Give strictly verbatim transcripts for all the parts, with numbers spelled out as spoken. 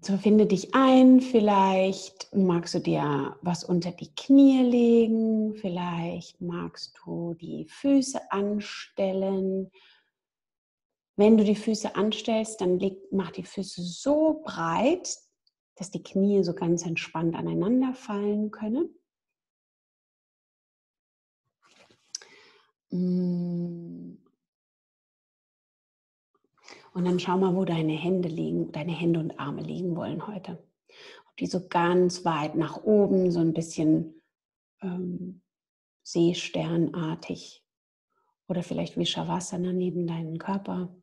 So, finde dich ein, vielleicht magst du dir was unter die Knie legen, vielleicht magst du die Füße anstellen. Wenn du die Füße anstellst, dann leg, mach die Füße so breit, dass die Knie so ganz entspannt aneinander fallen können. Und dann schau mal, wo deine Hände liegen, deine Hände und Arme liegen wollen heute. Ob die so ganz weit nach oben, so ein bisschen ähm, seesternartig oder vielleicht wie Shavasana neben deinen Körper.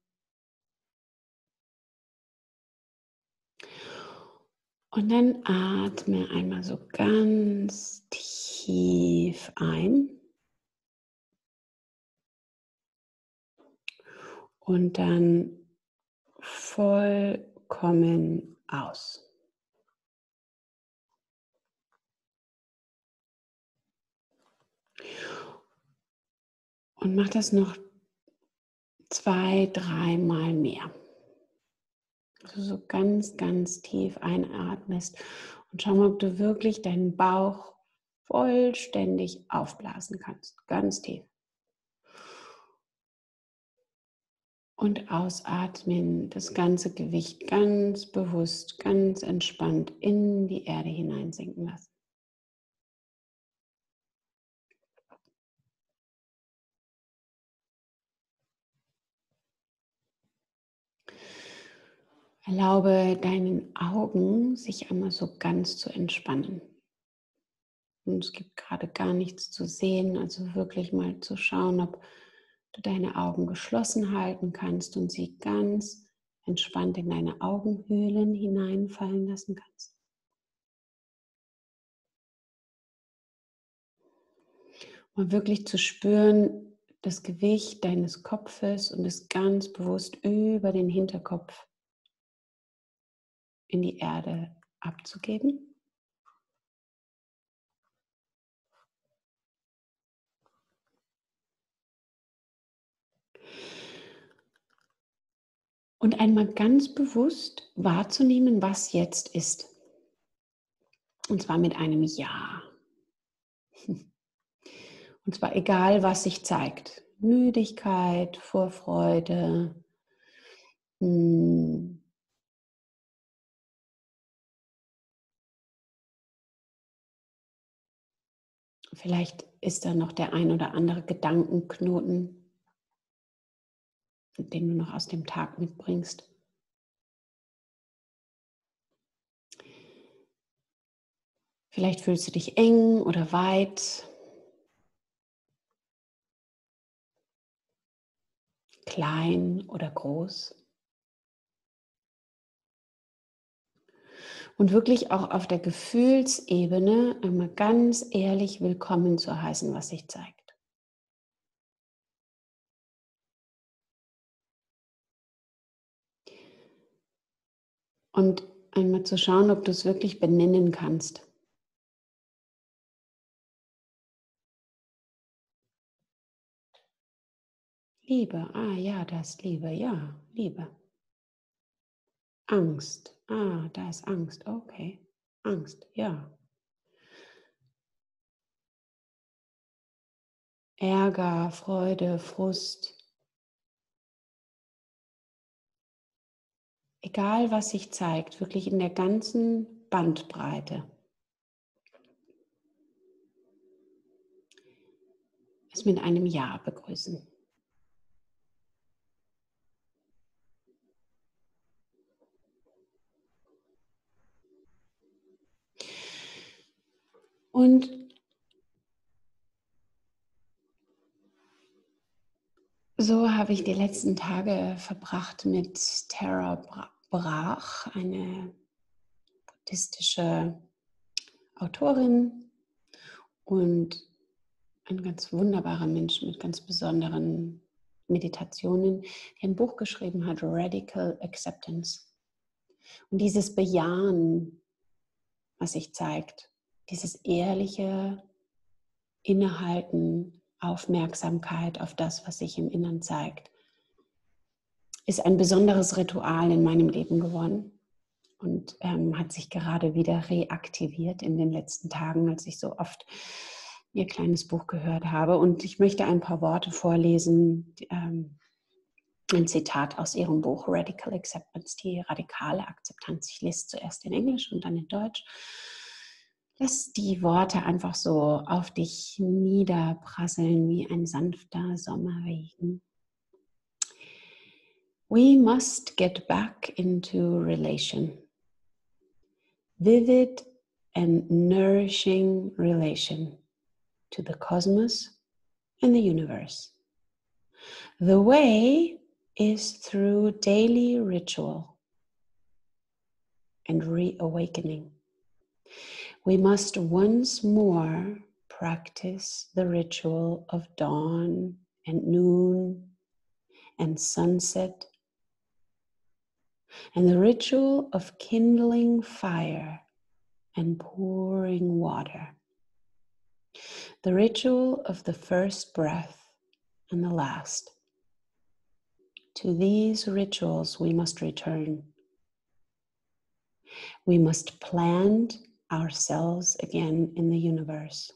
Und dann atme einmal so ganz tief ein und dann vollkommen aus. Und mach das noch zwei, dreimal mehr. Also so ganz, ganz tief einatmest und schau mal, ob du wirklich deinen Bauch vollständig aufblasen kannst. Ganz tief. Und ausatmen, das ganze Gewicht ganz bewusst, ganz entspannt in die Erde hineinsinken lassen. Erlaube deinen Augen, sich einmal so ganz zu entspannen. Und es gibt gerade gar nichts zu sehen, also wirklich mal zu schauen, ob du deine Augen geschlossen halten kannst und sie ganz entspannt in deine Augenhöhlen hineinfallen lassen kannst. Und wirklich zu spüren, das Gewicht deines Kopfes und es ganz bewusst über den Hinterkopf in die Erde abzugeben. Und einmal ganz bewusst wahrzunehmen, was jetzt ist. Und zwar mit einem Ja. Und zwar egal, was sich zeigt. Müdigkeit, Vorfreude, hm, vielleicht ist da noch der ein oder andere Gedankenknoten, den du noch aus dem Tag mitbringst. Vielleicht fühlst du dich eng oder weit, klein oder groß. Und wirklich auch auf der Gefühlsebene einmal ganz ehrlich willkommen zu heißen, was sich zeigt. Und einmal zu schauen, ob du es wirklich benennen kannst. Liebe, ah ja, da ist Liebe, ja, Liebe. Angst, ah, da ist Angst, okay, Angst, ja. Ärger, Freude, Frust. Egal, was sich zeigt, wirklich in der ganzen Bandbreite. Es mit einem Ja begrüßen. Und so habe ich die letzten Tage verbracht mit Tara Brach, eine buddhistische Autorin und ein ganz wunderbarer Mensch mit ganz besonderen Meditationen, die ein Buch geschrieben hat, Radical Acceptance. Und dieses Bejahen, was sich zeigt, dieses ehrliche Innehalten, Aufmerksamkeit auf das, was sich im Innern zeigt, ist ein besonderes Ritual in meinem Leben geworden. und ähm, hat sich gerade wieder reaktiviert in den letzten Tagen, als ich so oft ihr kleines Buch gehört habe. Und ich möchte ein paar Worte vorlesen, die, ähm, ein Zitat aus ihrem Buch Radical Acceptance, die radikale Akzeptanz. Ich lese zuerst in Englisch und dann in Deutsch. Lass die Worte einfach so auf dich niederprasseln wie ein sanfter Sommerregen. We must get back into relation. Vivid and nourishing relation to the cosmos and the universe. The way is through daily ritual and reawakening. We must once more practice the ritual of dawn and noon and sunset, and the ritual of kindling fire and pouring water, the ritual of the first breath and the last. To these rituals we must return. We must plant ourselves again in the universe.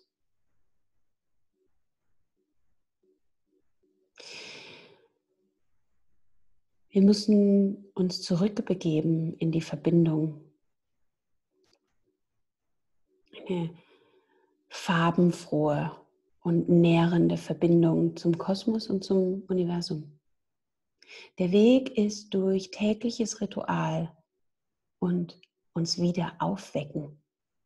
Wir müssen uns zurückbegeben in die Verbindung. Eine farbenfrohe und nährende Verbindung zum Kosmos und zum Universum. Der Weg ist durch tägliches Ritual und uns wieder aufwecken.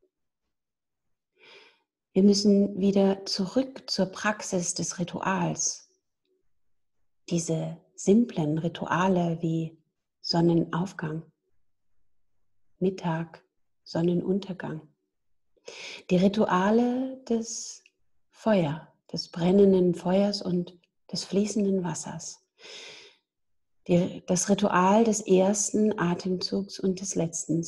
Wir müssen wieder zurück zur Praxis des Rituals. Diese simplen Rituale wie Sonnenaufgang, Mittag, Sonnenuntergang. Die Rituale des Feuers, des brennenden Feuers und des fließenden Wassers. Die, das Ritual des ersten Atemzugs und des letzten.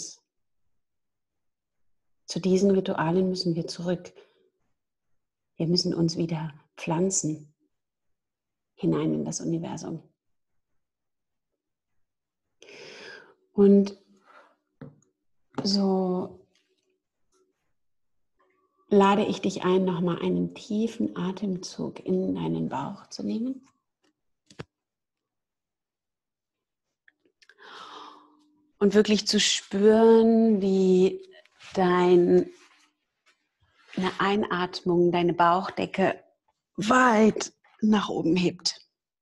Zu diesen Ritualen müssen wir zurück. Wir müssen uns wieder pflanzen hinein in das Universum. Und so lade ich dich ein, nochmal einen tiefen Atemzug in deinen Bauch zu nehmen. Und wirklich zu spüren, wie deine Einatmung deine Bauchdecke weit nach oben hebt.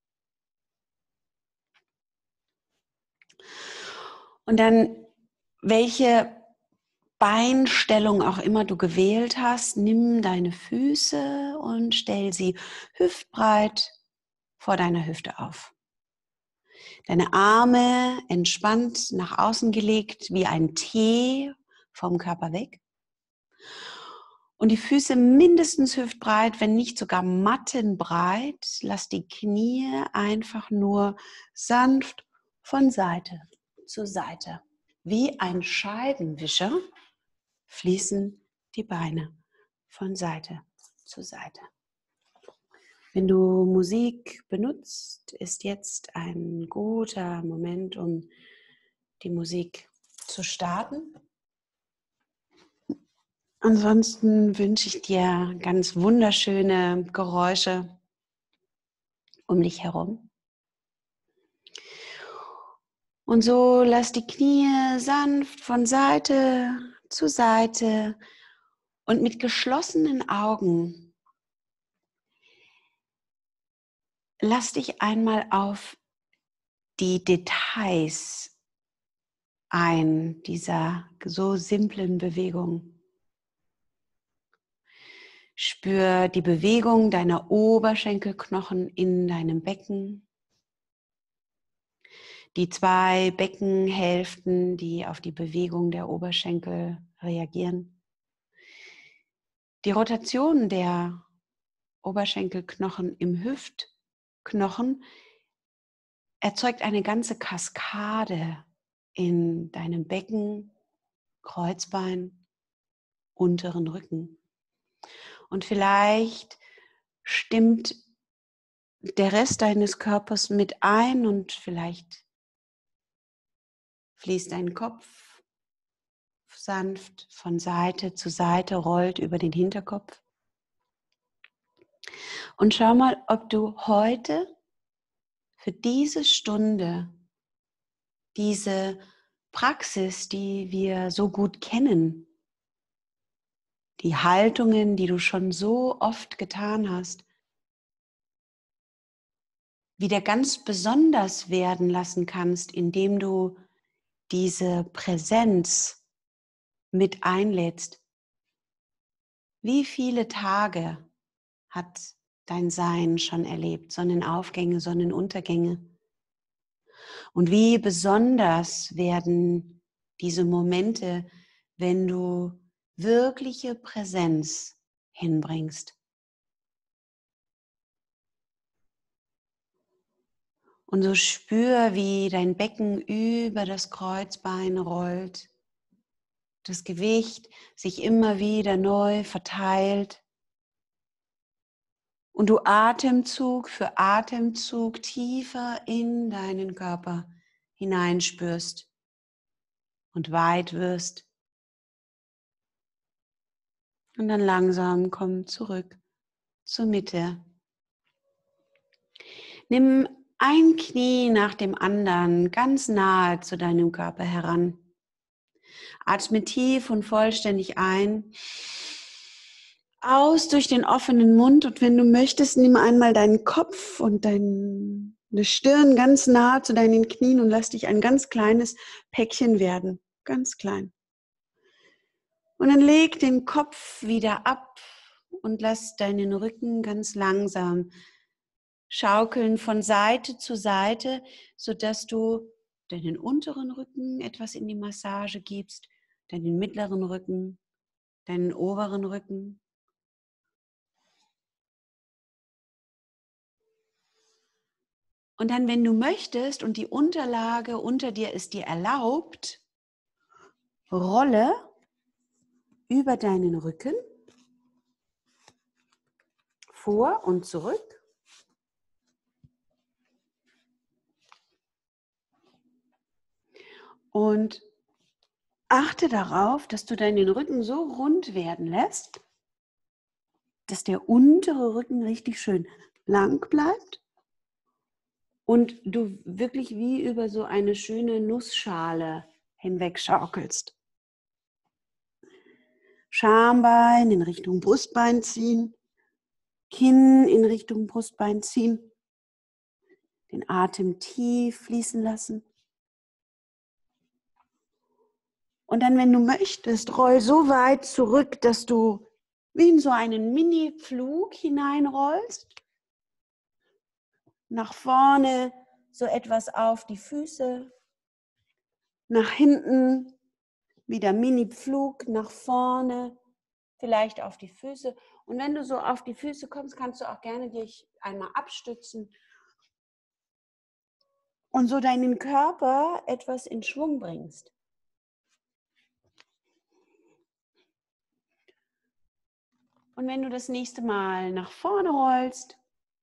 Und dann, welche Beinstellung auch immer du gewählt hast, nimm deine Füße und stell sie hüftbreit vor deiner Hüfte auf. Deine Arme entspannt nach außen gelegt wie ein T vom Körper weg. Und die Füße mindestens hüftbreit, wenn nicht sogar mattenbreit. Lass die Knie einfach nur sanft von Seite zu Seite. Wie ein Scheibenwischer fließen die Beine von Seite zu Seite. Wenn du Musik benutzt, ist jetzt ein guter Moment, um die Musik zu starten. Ansonsten wünsche ich dir ganz wunderschöne Geräusche um dich herum. Und so lass die Knie sanft von Seite zu Seite und mit geschlossenen Augen lass dich einmal auf die Details ein dieser so simplen Bewegung. Spür die Bewegung deiner Oberschenkelknochen in deinem Becken. Die zwei Beckenhälften, die auf die Bewegung der Oberschenkel reagieren. Die Rotation der Oberschenkelknochen im Hüftknochen erzeugt eine ganze Kaskade in deinem Becken, Kreuzbein, unteren Rücken. Und vielleicht stimmt der Rest deines Körpers mit ein und vielleicht fließt dein Kopf sanft von Seite zu Seite rollt über den Hinterkopf. Und schau mal, ob du heute für diese Stunde, diese Praxis, die wir so gut kennen, die Haltungen, die du schon so oft getan hast, wieder ganz besonders werden lassen kannst, indem du diese Präsenz mit einlädst. Wie viele Tage hat dein Sein schon erlebt? Sonnenaufgänge, Sonnenuntergänge. Und wie besonders werden diese Momente, wenn du wirkliche Präsenz hinbringst. Und so spür, wie dein Becken über das Kreuzbein rollt, das Gewicht sich immer wieder neu verteilt und du Atemzug für Atemzug tiefer in deinen Körper hineinspürst und weit wirst. Und dann langsam komm zurück zur Mitte. Nimm ein Knie nach dem anderen ganz nahe zu deinem Körper heran. Atme tief und vollständig ein. Aus durch den offenen Mund und wenn du möchtest, nimm einmal deinen Kopf und deine Stirn ganz nah zu deinen Knien und lass dich ein ganz kleines Päckchen werden. Ganz klein. Und dann leg den Kopf wieder ab und lass deinen Rücken ganz langsam schaukeln von Seite zu Seite, sodass du deinen unteren Rücken etwas in die Massage gibst, deinen mittleren Rücken, deinen oberen Rücken. Und dann, wenn du möchtest und die Unterlage unter dir ist dir erlaubt, rolle über deinen Rücken vor und zurück. Und achte darauf, dass du deinen Rücken so rund werden lässt, dass der untere Rücken richtig schön lang bleibt und du wirklich wie über so eine schöne Nussschale hinweg schaukelst. Schambein in Richtung Brustbein ziehen, Kinn in Richtung Brustbein ziehen, den Atem tief fließen lassen. Und dann, wenn du möchtest, roll so weit zurück, dass du wie in so einen Mini-Flug hineinrollst. Nach vorne so etwas auf die Füße. Nach hinten wieder Mini-Flug, nach vorne vielleicht auf die Füße. Und wenn du so auf die Füße kommst, kannst du auch gerne dich einmal abstützen und so deinen Körper etwas in Schwung bringst. Und wenn du das nächste Mal nach vorne rollst,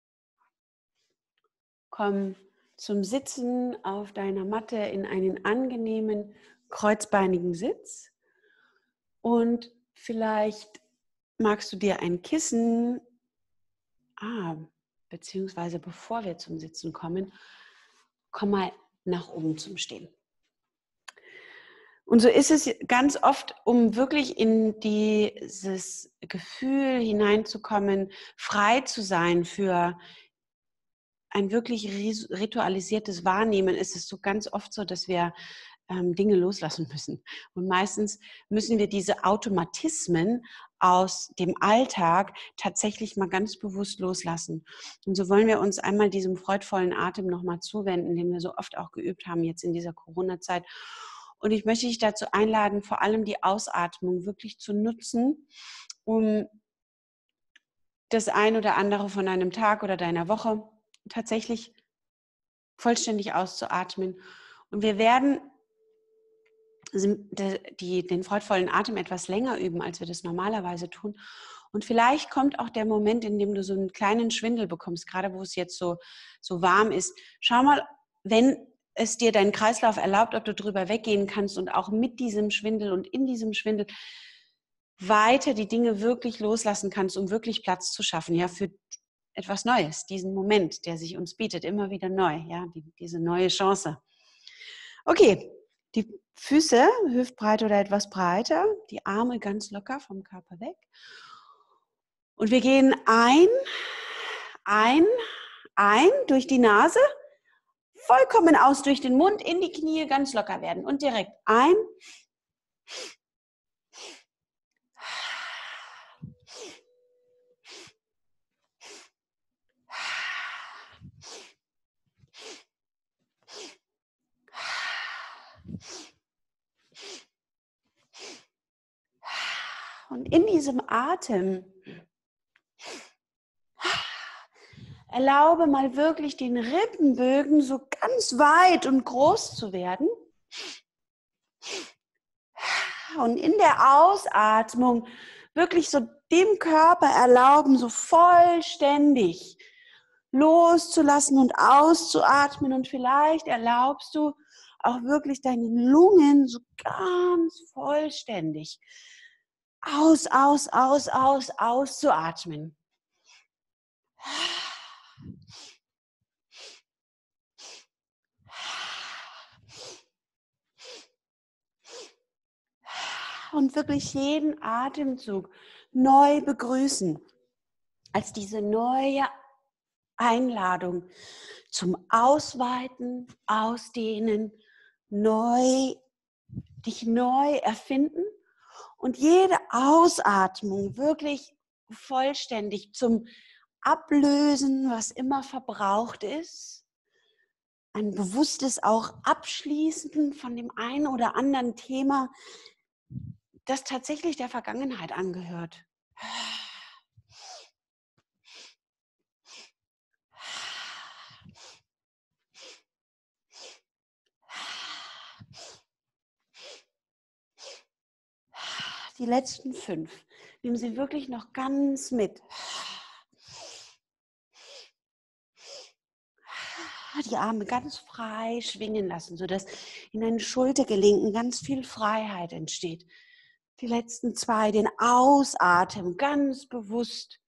komm zum Sitzen auf deiner Matte in einen angenehmen, kreuzbeinigen Sitz. Und vielleicht magst du dir ein Kissen, ah, beziehungsweise bevor wir zum Sitzen kommen, komm mal nach oben zum Stehen. Und so ist es ganz oft, um wirklich in dieses Gefühl hineinzukommen, frei zu sein für ein wirklich ritualisiertes Wahrnehmen, ist es so ganz oft so, dass wir ähm, Dinge loslassen müssen. Und meistens müssen wir diese Automatismen aus dem Alltag tatsächlich mal ganz bewusst loslassen. Und so wollen wir uns einmal diesem freudvollen Atem nochmal zuwenden, den wir so oft auch geübt haben jetzt in dieser Corona-Zeit. Und ich möchte dich dazu einladen, vor allem die Ausatmung wirklich zu nutzen, um das ein oder andere von deinem Tag oder deiner Woche tatsächlich vollständig auszuatmen. Und wir werden die, den freudvollen Atem etwas länger üben, als wir das normalerweise tun. Und vielleicht kommt auch der Moment, in dem du so einen kleinen Schwindel bekommst, gerade wo es jetzt so, so warm ist. Schau mal, wenn es dir dein Kreislauf erlaubt, ob du drüber weggehen kannst und auch mit diesem Schwindel und in diesem Schwindel weiter die Dinge wirklich loslassen kannst, um wirklich Platz zu schaffen, ja, für etwas Neues, diesen Moment, der sich uns bietet, immer wieder neu, ja, die, diese neue Chance. Okay, die Füße hüftbreit oder etwas breiter, die Arme ganz locker vom Körper weg. Und wir gehen ein, ein, ein durch die Nase, vollkommen aus durch den Mund, in die Knie, ganz locker werden und direkt ein. Und in diesem Atem erlaube mal wirklich den Rippenbögen so ganz weit und groß zu werden. Und in der Ausatmung wirklich so dem Körper erlauben, so vollständig loszulassen und auszuatmen. Und vielleicht erlaubst du auch wirklich deinen Lungen so ganz vollständig aus, aus, aus, aus, auszuatmen. Und wirklich jeden Atemzug neu begrüßen, als diese neue Einladung zum Ausweiten, Ausdehnen, neu, dich neu erfinden und jede Ausatmung wirklich vollständig zum Ablösen, was immer verbraucht ist, ein bewusstes auch Abschließen von dem einen oder anderen Thema, das tatsächlich der Vergangenheit angehört. Die letzten fünf. Nimm sie wirklich noch ganz mit. Die Arme ganz frei schwingen lassen, sodass in deinen Schultergelenken ganz viel Freiheit entsteht. Die letzten zwei, den Ausatmen ganz bewusst.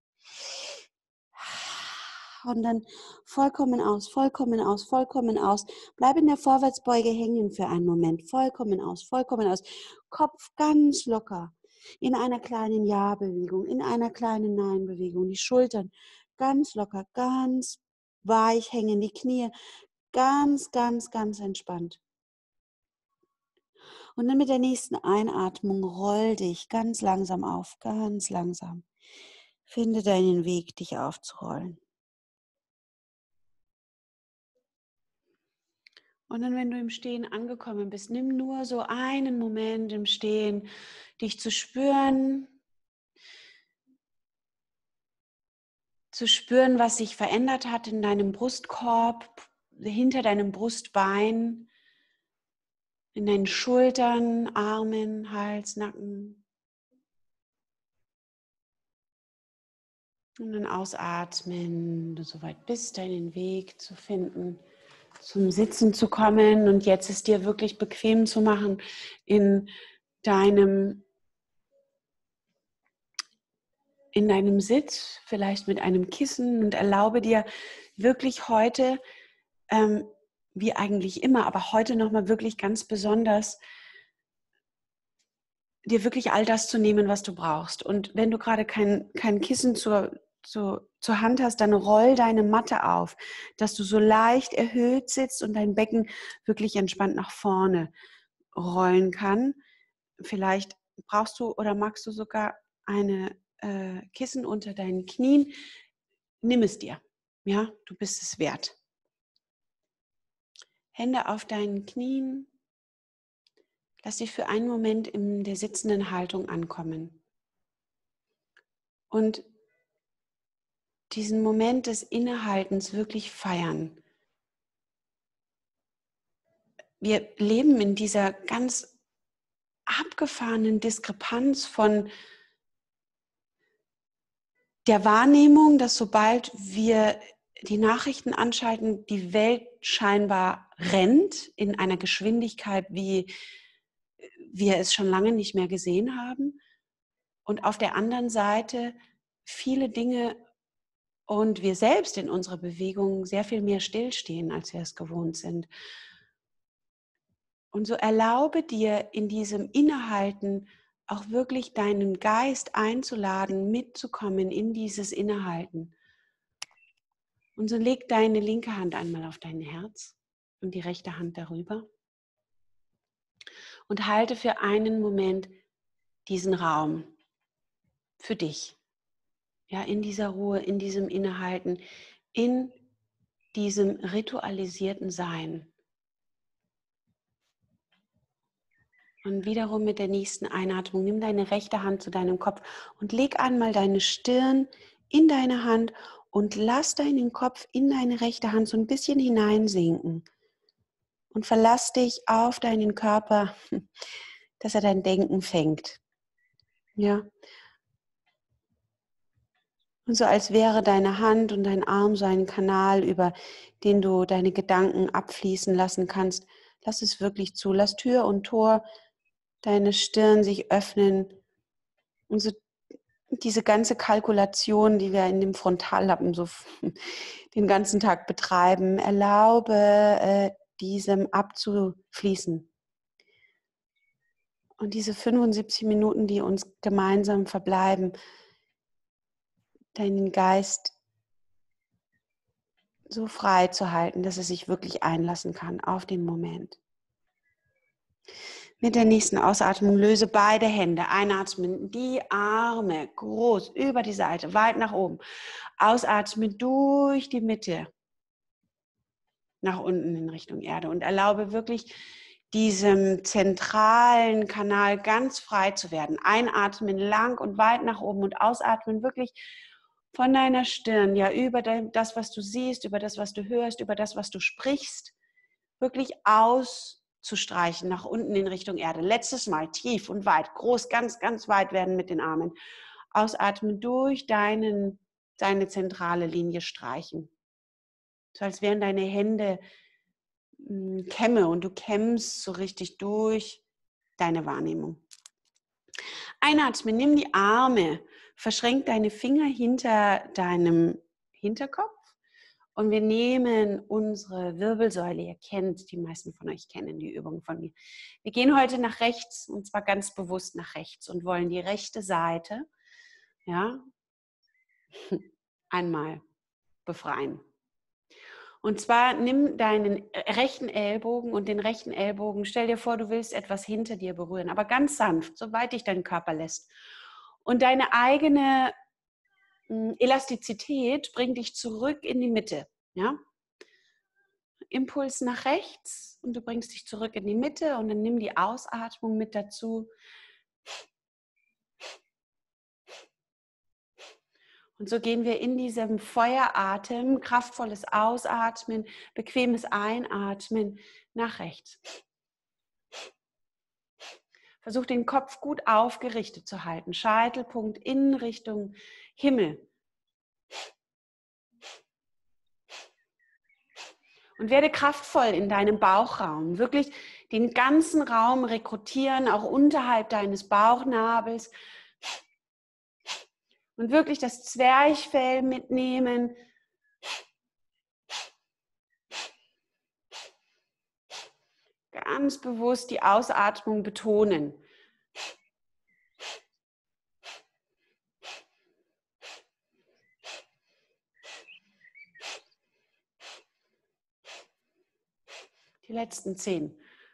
Und dann vollkommen aus, vollkommen aus, vollkommen aus. Bleib in der Vorwärtsbeuge hängen für einen Moment. Vollkommen aus, vollkommen aus. Kopf ganz locker. In einer kleinen Ja-Bewegung, in einer kleinen Nein-Bewegung. Die Schultern ganz locker, ganz weich hängen, die Knie ganz, ganz, ganz entspannt. Und dann mit der nächsten Einatmung roll dich ganz langsam auf, ganz langsam. Finde deinen Weg, dich aufzurollen. Und dann, wenn du im Stehen angekommen bist, nimm nur so einen Moment im Stehen, dich zu spüren, zu spüren, was sich verändert hat in deinem Brustkorb, hinter deinem Brustbein, in deinen Schultern, Armen, Hals, Nacken. Und dann ausatmen, du soweit bist, deinen Weg zu finden, zum Sitzen zu kommen und jetzt es dir wirklich bequem zu machen in deinem, in deinem Sitz, vielleicht mit einem Kissen, und erlaube dir wirklich heute, ähm, wie eigentlich immer, aber heute nochmal wirklich ganz besonders, dir wirklich all das zu nehmen, was du brauchst. Und wenn du gerade kein, kein Kissen zur So, zur Hand hast, dann roll deine Matte auf, dass du so leicht erhöht sitzt und dein Becken wirklich entspannt nach vorne rollen kann. Vielleicht brauchst du oder magst du sogar eine äh, Kissen unter deinen Knien. Nimm es dir. Ja, du bist es wert. Hände auf deinen Knien. Lass dich für einen Moment in der sitzenden Haltung ankommen. Und diesen Moment des Innehaltens wirklich feiern. Wir leben in dieser ganz abgefahrenen Diskrepanz von der Wahrnehmung, dass sobald wir die Nachrichten anschalten, die Welt scheinbar rennt in einer Geschwindigkeit, wie wir es schon lange nicht mehr gesehen haben. Und auf der anderen Seite viele Dinge und wir selbst in unserer Bewegung sehr viel mehr stillstehen, als wir es gewohnt sind. Und so erlaube dir in diesem Innehalten auch wirklich deinen Geist einzuladen, mitzukommen in dieses Innehalten. Und so leg deine linke Hand einmal auf dein Herz und die rechte Hand darüber. Und halte für einen Moment diesen Raum für dich. Ja, in dieser Ruhe, in diesem Innehalten, in diesem ritualisierten Sein. Und wiederum mit der nächsten Einatmung, nimm deine rechte Hand zu deinem Kopf und leg einmal deine Stirn in deine Hand und lass deinen Kopf in deine rechte Hand so ein bisschen hineinsinken. Und verlass dich auf deinen Körper, dass er dein Denken fängt. Ja. Und so als wäre deine Hand und dein Arm so ein Kanal, über den du deine Gedanken abfließen lassen kannst. Lass es wirklich zu. Lass Tür und Tor, deine Stirn sich öffnen. Und so diese ganze Kalkulation, die wir in dem Frontallappen so den ganzen Tag betreiben, erlaube äh, diesem abzufließen. Und diese fünfundsiebzig Minuten, die uns gemeinsam verbleiben, deinen Geist so frei zu halten, dass er sich wirklich einlassen kann auf den Moment. Mit der nächsten Ausatmung löse beide Hände. Einatmen, die Arme groß über die Seite, weit nach oben. Ausatmen durch die Mitte nach unten in Richtung Erde und erlaube wirklich diesem zentralen Kanal ganz frei zu werden. Einatmen lang und weit nach oben und ausatmen wirklich von deiner Stirn, ja über das, was du siehst, über das, was du hörst, über das, was du sprichst, wirklich auszustreichen nach unten in Richtung Erde. Letztes Mal tief und weit, groß, ganz, ganz weit werden mit den Armen. Ausatmen durch deinen, deine zentrale Linie streichen. So als wären deine Hände mh, Kämme und du kämmst so richtig durch deine Wahrnehmung. Einatmen, nimm die Arme, verschränk deine Finger hinter deinem Hinterkopf und wir nehmen unsere Wirbelsäule. Ihr kennt, die meisten von euch kennen die Übung von mir. Wir gehen heute nach rechts und zwar ganz bewusst nach rechts und wollen die rechte Seite, ja, einmal befreien. Und zwar nimm deinen rechten Ellbogen und den rechten Ellbogen, stell dir vor, du willst etwas hinter dir berühren, aber ganz sanft, soweit dich dein Körper lässt. Und deine eigene Elastizität bringt dich zurück in die Mitte. Ja? Impuls nach rechts und du bringst dich zurück in die Mitte und dann nimm die Ausatmung mit dazu. Und so gehen wir in diesem Feueratem, kraftvolles Ausatmen, bequemes Einatmen nach rechts. Versuch den Kopf gut aufgerichtet zu halten. Scheitelpunkt in Richtung Himmel. Und werde kraftvoll in deinem Bauchraum. Wirklich den ganzen Raum rekrutieren, auch unterhalb deines Bauchnabels. Und wirklich das Zwerchfell mitnehmen. Ganz bewusst die Ausatmung betonen. Die letzten zehn.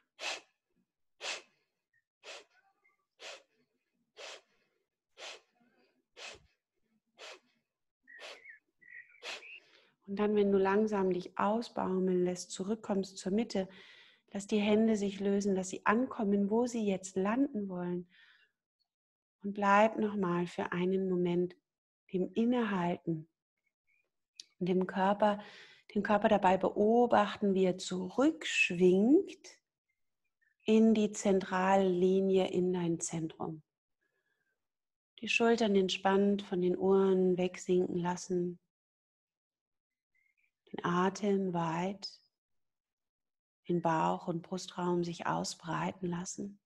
Und dann, wenn du langsam dich ausbaumeln lässt, zurückkommst zur Mitte, lass die Hände sich lösen, dass sie ankommen, wo sie jetzt landen wollen. Und bleib nochmal für einen Moment dem Innehalten und dem Körper, den Körper dabei beobachten, wie er zurückschwingt in die zentrale Linie, in dein Zentrum. Die Schultern entspannt von den Ohren wegsinken lassen. den Atem weit in Bauch- und Brustraum sich ausbreiten lassen.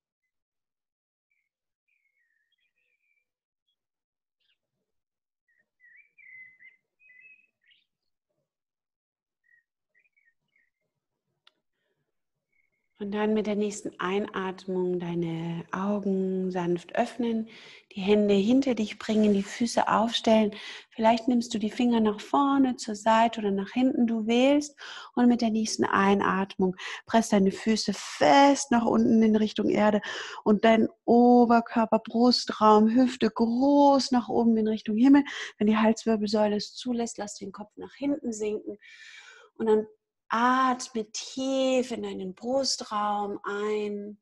Und dann mit der nächsten Einatmung deine Augen sanft öffnen, die Hände hinter dich bringen, die Füße aufstellen. Vielleicht nimmst du die Finger nach vorne, zur Seite oder nach hinten, du wählst. Und mit der nächsten Einatmung presst deine Füße fest nach unten in Richtung Erde und dein Oberkörper, Brustraum, Hüfte groß nach oben in Richtung Himmel. Wenn die Halswirbelsäule es zulässt, lass den Kopf nach hinten sinken und dann atme tief in deinen Brustraum ein.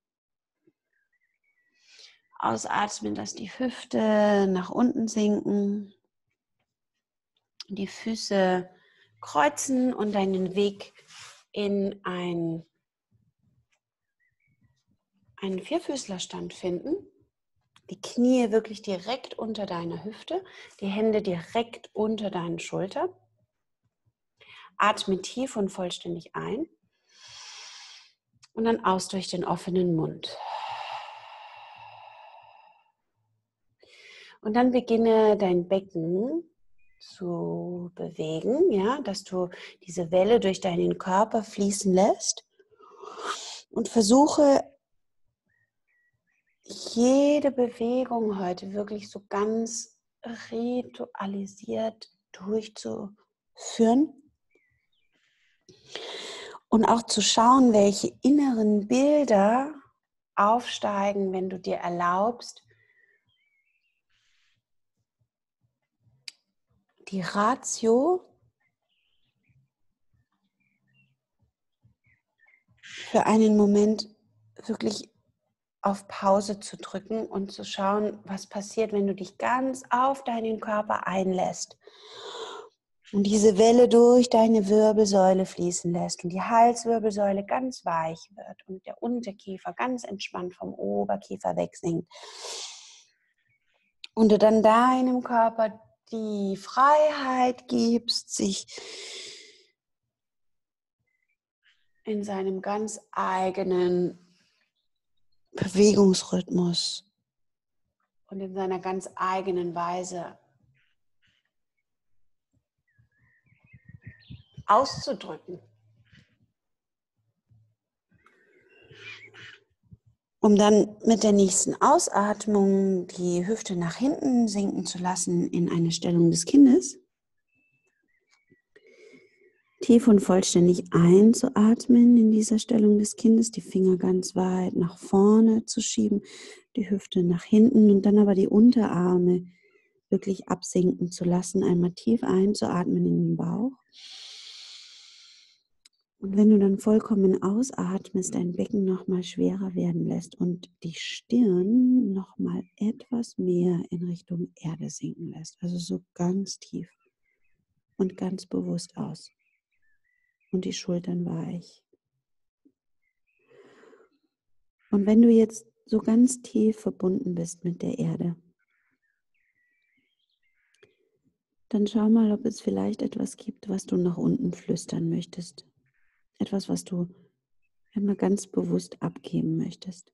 Ausatmen, dass die Hüfte nach unten sinken. Die Füße kreuzen und deinen Weg in ein, einen Vierfüßlerstand finden. Die Knie wirklich direkt unter deiner Hüfte, die Hände direkt unter deinen Schultern. Atme tief und vollständig ein. Und dann aus durch den offenen Mund. Und dann beginne dein Becken zu bewegen, ja, dass du diese Welle durch deinen Körper fließen lässt. Und versuche jede Bewegung heute wirklich so ganz ritualisiert durchzuführen. Und auch zu schauen, welche inneren Bilder aufsteigen, wenn du dir erlaubst, die Ratio für einen Moment wirklich auf Pause zu drücken und zu schauen, was passiert, wenn du dich ganz auf deinen Körper einlässt und diese Welle durch deine Wirbelsäule fließen lässt und die Halswirbelsäule ganz weich wird und der Unterkiefer ganz entspannt vom Oberkiefer wegsinkt und du dann deinem Körper die Freiheit gibst, sich in seinem ganz eigenen Bewegungsrhythmus und in seiner ganz eigenen Weise auszudrücken. Um dann mit der nächsten Ausatmung die Hüfte nach hinten sinken zu lassen in eine Stellung des Kindes. Tief und vollständig einzuatmen in dieser Stellung des Kindes, die Finger ganz weit nach vorne zu schieben, die Hüfte nach hinten und dann aber die Unterarme wirklich absinken zu lassen, einmal tief einzuatmen in den Bauch. Und wenn du dann vollkommen ausatmest, dein Becken nochmal schwerer werden lässt und die Stirn nochmal etwas mehr in Richtung Erde sinken lässt, also so ganz tief und ganz bewusst aus. Und die Schultern weich. Und wenn du jetzt so ganz tief verbunden bist mit der Erde, dann schau mal, ob es vielleicht etwas gibt, was du nach unten flüstern möchtest. Etwas, was du einmal ganz bewusst abgeben möchtest.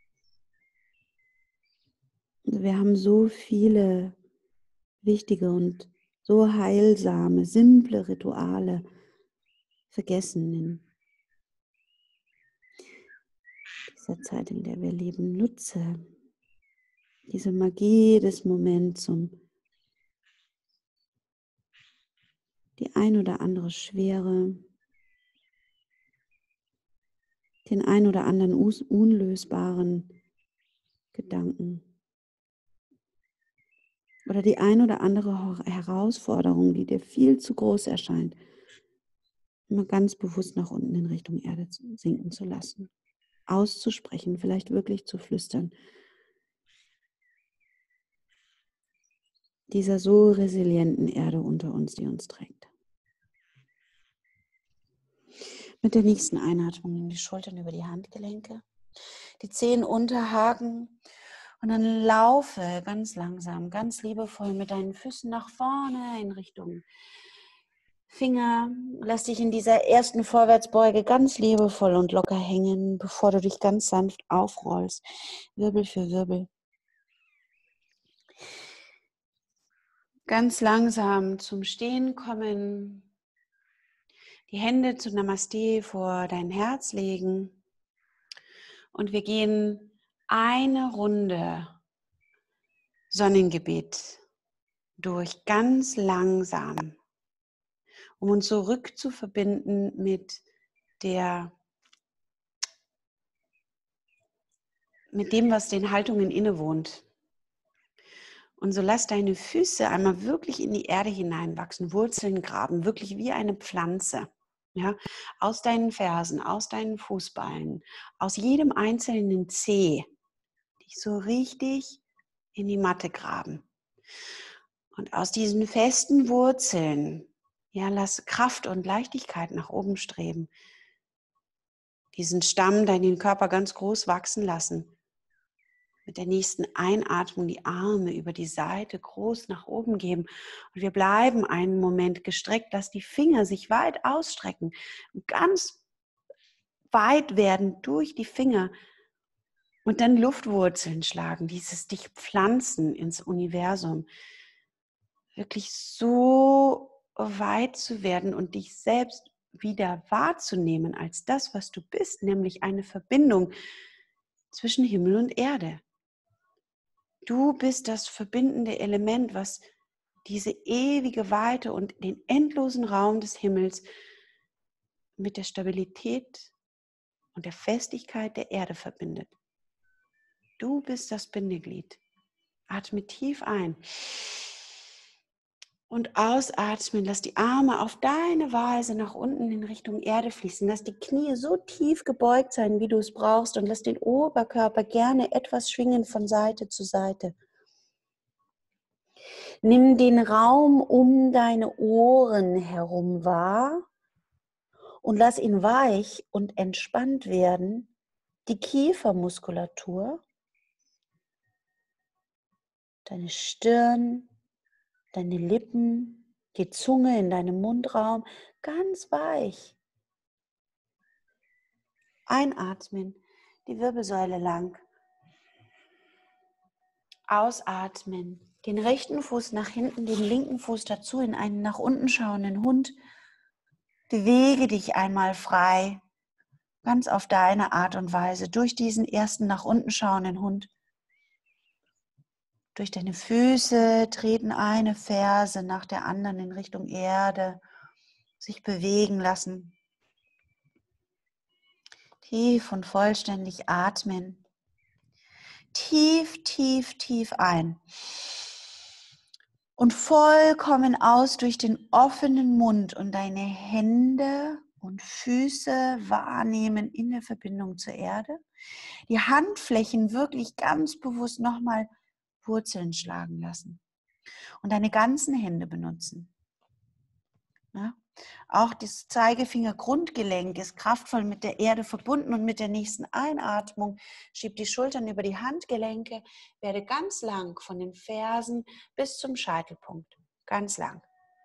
Also wir haben so viele wichtige und so heilsame, simple Rituale vergessen in dieser Zeit, in der wir leben. Nutze diese Magie des Moments, um die ein oder andere Schwere, den ein oder anderen unlösbaren Gedanken oder die ein oder andere Herausforderung, die dir viel zu groß erscheint, immer ganz bewusst nach unten in Richtung Erde sinken zu lassen, auszusprechen, vielleicht wirklich zu flüstern. Dieser so resilienten Erde unter uns, die uns trägt. Mit der nächsten Einatmung nimm die Schultern über die Handgelenke, die Zehen unterhaken und dann laufe ganz langsam, ganz liebevoll mit deinen Füßen nach vorne in Richtung Finger, lass dich in dieser ersten Vorwärtsbeuge ganz liebevoll und locker hängen, bevor du dich ganz sanft aufrollst, Wirbel für Wirbel. Ganz langsam zum Stehen kommen, die Hände zu Namaste vor dein Herz legen und wir gehen eine Runde Sonnengebet durch, ganz langsam, um uns zurück zu verbinden mit der, mit dem, was den Haltungen innewohnt. Und so lass deine Füße einmal wirklich in die Erde hineinwachsen, Wurzeln graben, wirklich wie eine Pflanze. Ja, aus deinen Fersen, aus deinen Fußballen, aus jedem einzelnen Zeh, dich so richtig in die Matte graben. Und aus diesen festen Wurzeln, ja, lass Kraft und Leichtigkeit nach oben streben. Diesen Stamm, deinen Körper ganz groß wachsen lassen. Mit der nächsten Einatmung die Arme über die Seite groß nach oben geben. Und wir bleiben einen Moment gestreckt, dass die Finger sich weit ausstrecken. Ganz weit werden durch die Finger. Und dann Luftwurzeln schlagen, dieses dich pflanzen ins Universum. Wirklich so weit zu werden und dich selbst wieder wahrzunehmen als das, was du bist, nämlich eine Verbindung zwischen Himmel und Erde. Du bist das verbindende Element, was diese ewige Weite und den endlosen Raum des Himmels mit der Stabilität und der Festigkeit der Erde verbindet. Du bist das Bindeglied. Atme tief ein und ausatmen. Lass die Arme auf deine Weise nach unten in Richtung Erde fließen. Lass die Knie so tief gebeugt sein, wie du es brauchst, und lass den Oberkörper gerne etwas schwingen von Seite zu Seite. Nimm den Raum um deine Ohren herum wahr und lass ihn weich und entspannt werden. Die Kiefermuskulatur, deine Stirn, deine Lippen, die Zunge in deinem Mundraum, ganz weich. Einatmen, die Wirbelsäule lang. Ausatmen, den rechten Fuß nach hinten, den linken Fuß dazu in einen nach unten schauenden Hund. Bewege dich einmal frei, ganz auf deine Art und Weise, durch diesen ersten nach unten schauenden Hund. Durch deine Füße treten eine Ferse nach der anderen in Richtung Erde, sich bewegen lassen. Tief und vollständig atmen. Tief, tief, tief ein. Und vollkommen aus durch den offenen Mund und deine Hände und Füße wahrnehmen in der Verbindung zur Erde. Die Handflächen wirklich ganz bewusst nochmal Wurzeln schlagen lassen. Und deine ganzen Hände benutzen. Ja? Auch das Zeigefinger-Grundgelenk ist kraftvoll mit der Erde verbunden und mit der nächsten Einatmung schieb die Schultern über die Handgelenke, werde ganz lang von den Fersen bis zum Scheitelpunkt. Ganz lang.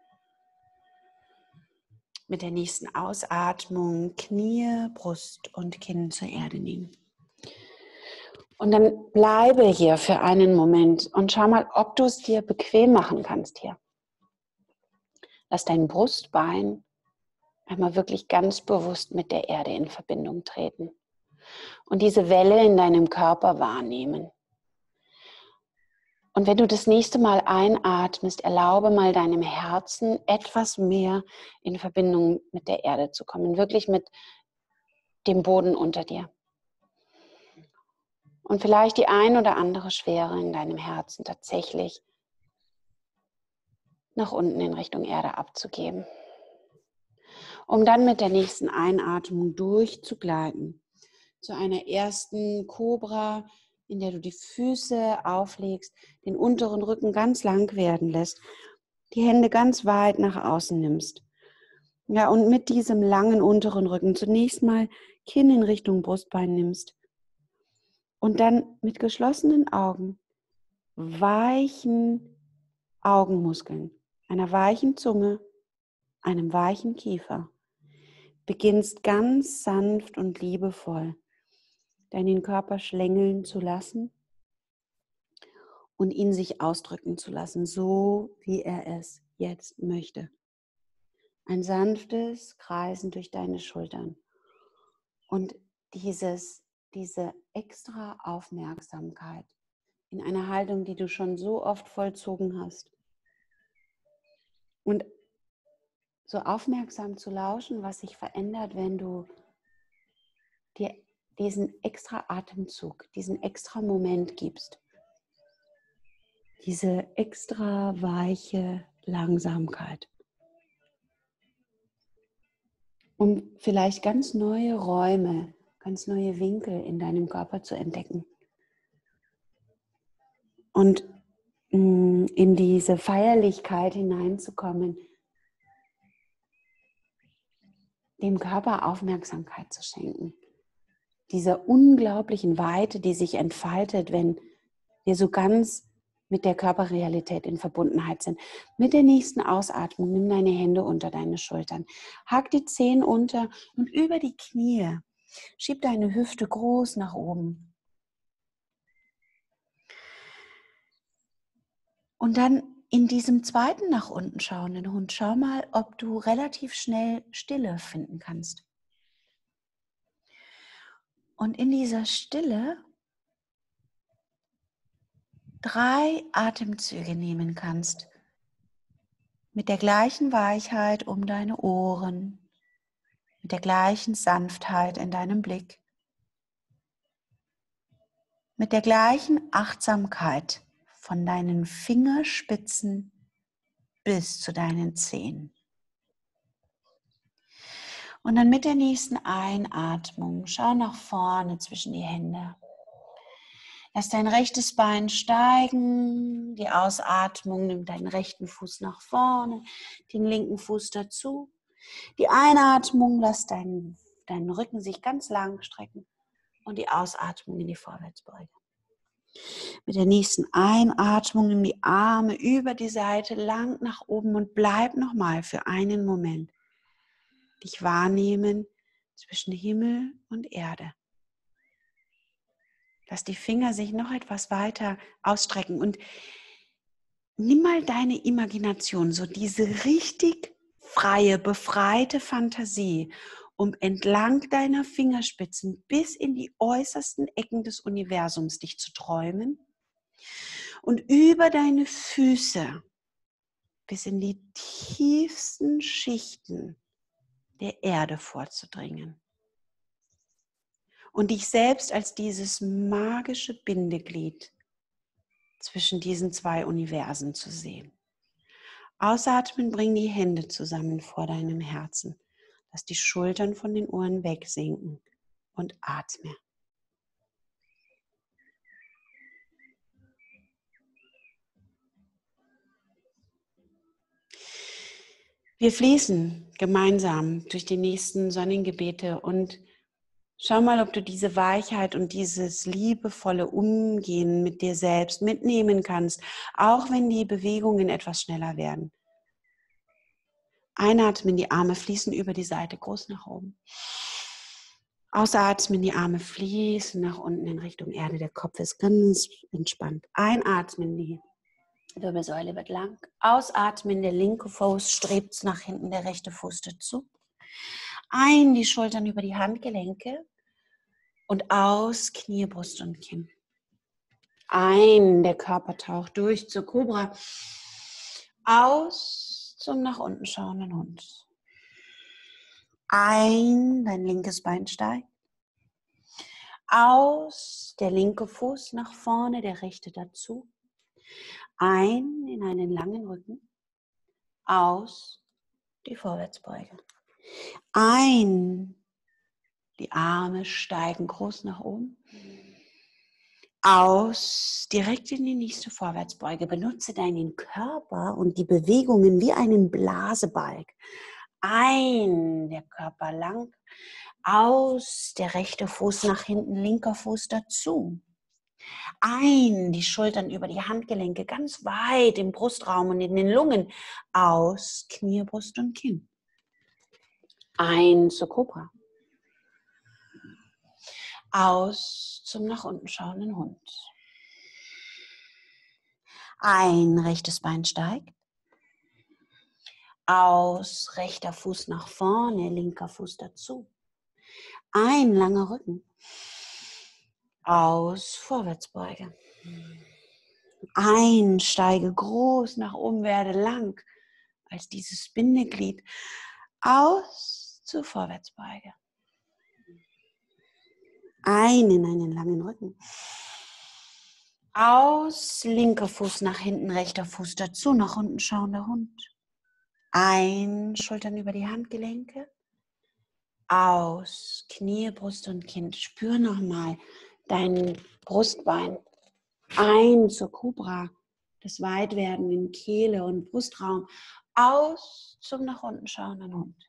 Mit der nächsten Ausatmung Knie, Brust und Kinn zur Erde nehmen. Und dann bleibe hier für einen Moment und schau mal, ob du es dir bequem machen kannst hier. Lass dein Brustbein einmal wirklich ganz bewusst mit der Erde in Verbindung treten und diese Welle in deinem Körper wahrnehmen. Und wenn du das nächste Mal einatmest, erlaube mal deinem Herzen etwas mehr in Verbindung mit der Erde zu kommen, wirklich mit dem Boden unter dir. Und vielleicht die ein oder andere Schwere in deinem Herzen tatsächlich nach unten in Richtung Erde abzugeben. Um dann mit der nächsten Einatmung durchzugleiten zu einer ersten Kobra, in der du die Füße auflegst, den unteren Rücken ganz lang werden lässt, die Hände ganz weit nach außen nimmst. Ja, und mit diesem langen unteren Rücken zunächst mal Kinn in Richtung Brustbein nimmst und dann mit geschlossenen Augen, weichen Augenmuskeln, einer weichen Zunge einem weichen Kiefer, beginnst ganz sanft und liebevoll deinen Körper schlängeln zu lassen und ihn sich ausdrücken zu lassen, so wie er es jetzt möchte. Ein sanftes Kreisen durch deine Schultern und dieses, diese extra Aufmerksamkeit in einer Haltung, die du schon so oft vollzogen hast. Und so aufmerksam zu lauschen, was sich verändert, wenn du dir diesen extra Atemzug, diesen extra Moment gibst. Diese extra weiche Langsamkeit. Um vielleicht ganz neue Räume, ganz neue Winkel in deinem Körper zu entdecken. Und mh, in diese Feierlichkeit hineinzukommen, dem Körper Aufmerksamkeit zu schenken. Dieser unglaublichen Weite, die sich entfaltet, wenn wir so ganz mit der Körperrealität in Verbundenheit sind. Mit der nächsten Ausatmung nimm deine Hände unter deine Schultern. Hack die Zehen unter und über die Knie. Schieb deine Hüfte groß nach oben. Und dann in diesem zweiten nach unten schauenden Hund, schau mal, ob du relativ schnell Stille finden kannst. Und in dieser Stille drei Atemzüge nehmen kannst. Mit der gleichen Weichheit um deine Ohren, mit der gleichen Sanftheit in deinem Blick, mit der gleichen Achtsamkeit von deinen Fingerspitzen bis zu deinen Zehen. Und dann mit der nächsten Einatmung, schau nach vorne zwischen die Hände. Lass dein rechtes Bein steigen, die Ausatmung nimmt deinen rechten Fuß nach vorne, den linken Fuß dazu. Die Einatmung, lass deinen, deinen Rücken sich ganz lang strecken und die Ausatmung in die Vorwärtsbeuge. Mit der nächsten Einatmung nimm die Arme über die Seite lang nach oben und bleib nochmal für einen Moment dich wahrnehmen zwischen Himmel und Erde. Lass die Finger sich noch etwas weiter ausstrecken und nimm mal deine Imagination, so diese richtig freie, befreite Fantasie, um entlang deiner Fingerspitzen bis in die äußersten Ecken des Universums dich zu träumen und über deine Füße bis in die tiefsten Schichten der Erde vorzudringen. Und dich selbst als dieses magische Bindeglied zwischen diesen zwei Universen zu sehen. Ausatmen, bring die Hände zusammen vor deinem Herzen. Lass die Schultern von den Ohren wegsinken und atme. Wir fließen gemeinsam durch die nächsten Sonnengebete und schau mal, ob du diese Weichheit und dieses liebevolle Umgehen mit dir selbst mitnehmen kannst, auch wenn die Bewegungen etwas schneller werden. Einatmen, die Arme fließen über die Seite groß nach oben. Ausatmen, die Arme fließen nach unten in Richtung Erde. Der Kopf ist ganz entspannt. Einatmen, die Wirbelsäule wird lang. Ausatmen, der linke Fuß strebt nach hinten, der rechte Fuß dazu. Ein, die Schultern über die Handgelenke und aus, Knie, Brust und Kinn. Ein, der Körper taucht durch zur Kobra. Aus zum nach unten schauenden Hund. Ein, dein linkes Bein steigt. Aus, der linke Fuß nach vorne, der rechte dazu. Ein, in einen langen Rücken. Aus, die Vorwärtsbeuge. Ein, die Arme steigen groß nach oben. Aus, direkt in die nächste Vorwärtsbeuge. Benutze deinen Körper und die Bewegungen wie einen Blasebalg. Ein, der Körper lang. Aus, der rechte Fuß nach hinten, linker Fuß dazu. Ein, die Schultern über die Handgelenke ganz weit im Brustraum und in den Lungen. Aus, Knie, Brust und Kinn. Ein zur Kobra. Aus zum nach unten schauenden Hund. Ein rechtes Bein steigt. Aus, rechter Fuß nach vorne, linker Fuß dazu. Ein langer Rücken. Aus, Vorwärtsbeuge. Ein, steige groß nach oben, werde lang als dieses Bindeglied. Aus, zur Vorwärtsbeuge. Ein in einen langen Rücken. Aus, linker Fuß nach hinten, rechter Fuß dazu, nach unten schauender Hund. Ein, Schultern über die Handgelenke. Aus, Knie, Brust und Kinn. Spür nochmal dein Brustbein. Ein zur Kobra, das Weitwerden in Kehle und Brustraum. Aus zum nach unten schauenden Hund.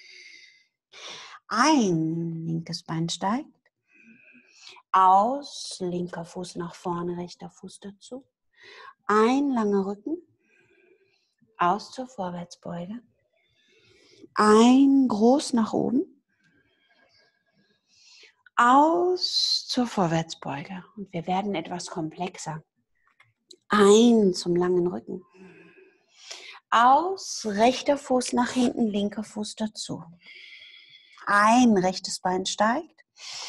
Ein, linkes Bein steigt. Aus, linker Fuß nach vorne, rechter Fuß dazu. Ein, langer Rücken. Aus zur Vorwärtsbeuge. Ein, groß nach oben. Aus zur Vorwärtsbeuge. Und wir werden etwas komplexer. Ein zum langen Rücken. Aus, rechter Fuß nach hinten, linker Fuß dazu. Ein, rechtes Bein steigt.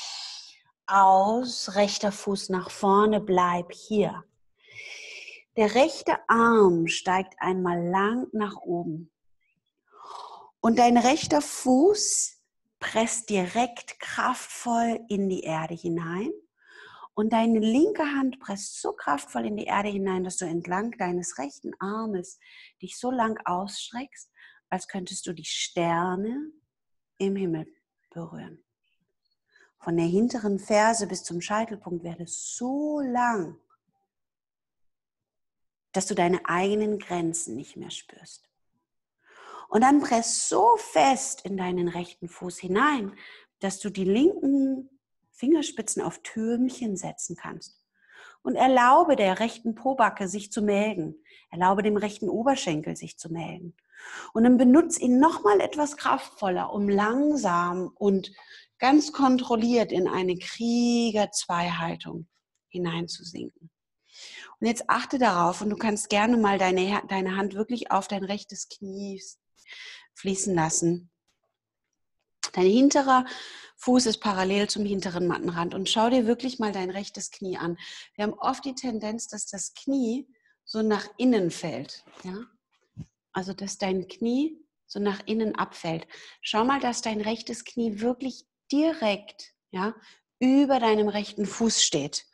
Aus, rechter Fuß nach vorne, bleib hier. Der rechte Arm steigt einmal lang nach oben. Und dein rechter Fuß presst direkt kraftvoll in die Erde hinein. Und deine linke Hand presst so kraftvoll in die Erde hinein, dass du entlang deines rechten Armes dich so lang ausstreckst, als könntest du die Sterne im Himmel berühren. Von der hinteren Ferse bis zum Scheitelpunkt werde es so lang, dass du deine eigenen Grenzen nicht mehr spürst. Und dann press so fest in deinen rechten Fuß hinein, dass du die linken Fingerspitzen auf Türmchen setzen kannst. Und erlaube der rechten Pobacke sich zu melden. Erlaube dem rechten Oberschenkel sich zu melden. Und dann benutze ihn nochmal etwas kraftvoller, um langsam und ganz kontrolliert in eine Krieger-zwei-Haltung hineinzusinken. Und jetzt achte darauf und du kannst gerne mal deine, deine Hand wirklich auf dein rechtes Knie fließen lassen. Dein hinterer Fuß ist parallel zum hinteren Mattenrand und schau dir wirklich mal dein rechtes Knie an. Wir haben oft die Tendenz, dass das Knie so nach innen fällt. Ja? Also, dass dein Knie so nach innen abfällt. Schau mal, dass dein rechtes Knie wirklich direkt, ja, über deinem rechten Fuß steht.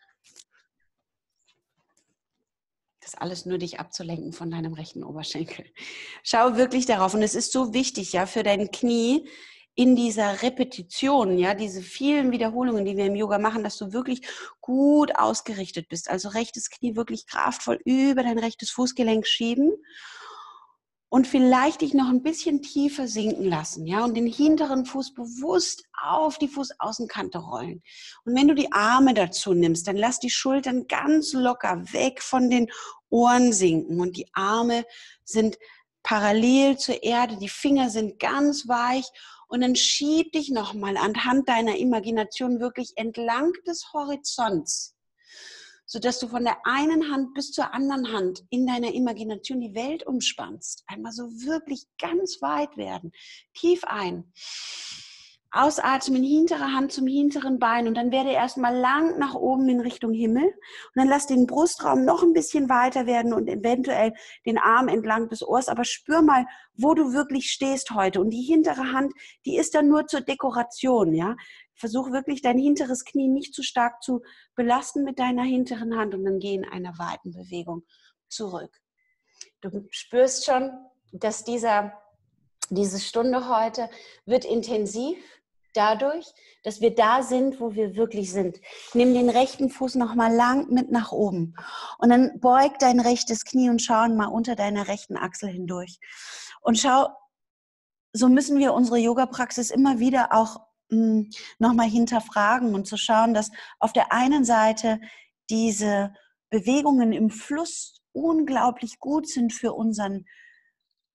Das alles nur dich abzulenken von deinem rechten Oberschenkel. Schau wirklich darauf und es ist so wichtig, ja, für dein Knie in dieser Repetition, ja, diese vielen Wiederholungen, die wir im Yoga machen, dass du wirklich gut ausgerichtet bist. Also rechtes Knie wirklich kraftvoll über dein rechtes Fußgelenk schieben und vielleicht dich noch ein bisschen tiefer sinken lassen, ja, und den hinteren Fuß bewusst auf die Fußaußenkante rollen. Und wenn du die Arme dazu nimmst, dann lass die Schultern ganz locker weg von den Ohren sinken und die Arme sind parallel zur Erde, die Finger sind ganz weich und dann schieb dich nochmal anhand deiner Imagination wirklich entlang des Horizonts, sodass du von der einen Hand bis zur anderen Hand in deiner Imagination die Welt umspannst. Einmal so wirklich ganz weit werden. Tief ein. Ausatmen, hintere Hand zum hinteren Bein und dann werde erstmal lang nach oben in Richtung Himmel und dann lass den Brustraum noch ein bisschen weiter werden und eventuell den Arm entlang des Ohrs, aber spür mal, wo du wirklich stehst heute und die hintere Hand, die ist dann nur zur Dekoration, ja. Versuch wirklich dein hinteres Knie nicht zu stark zu belasten mit deiner hinteren Hand und dann geh in einer weiten Bewegung zurück. Du spürst schon, dass dieser, diese Stunde heute wird intensiv dadurch, dass wir da sind, wo wir wirklich sind. Nimm den rechten Fuß nochmal lang mit nach oben und dann beug dein rechtes Knie und schau mal unter deiner rechten Achsel hindurch. Und schau, so müssen wir unsere Yoga-Praxis immer wieder auch mh, nochmal hinterfragen und zu schauen, dass auf der einen Seite diese Bewegungen im Fluss unglaublich gut sind für unseren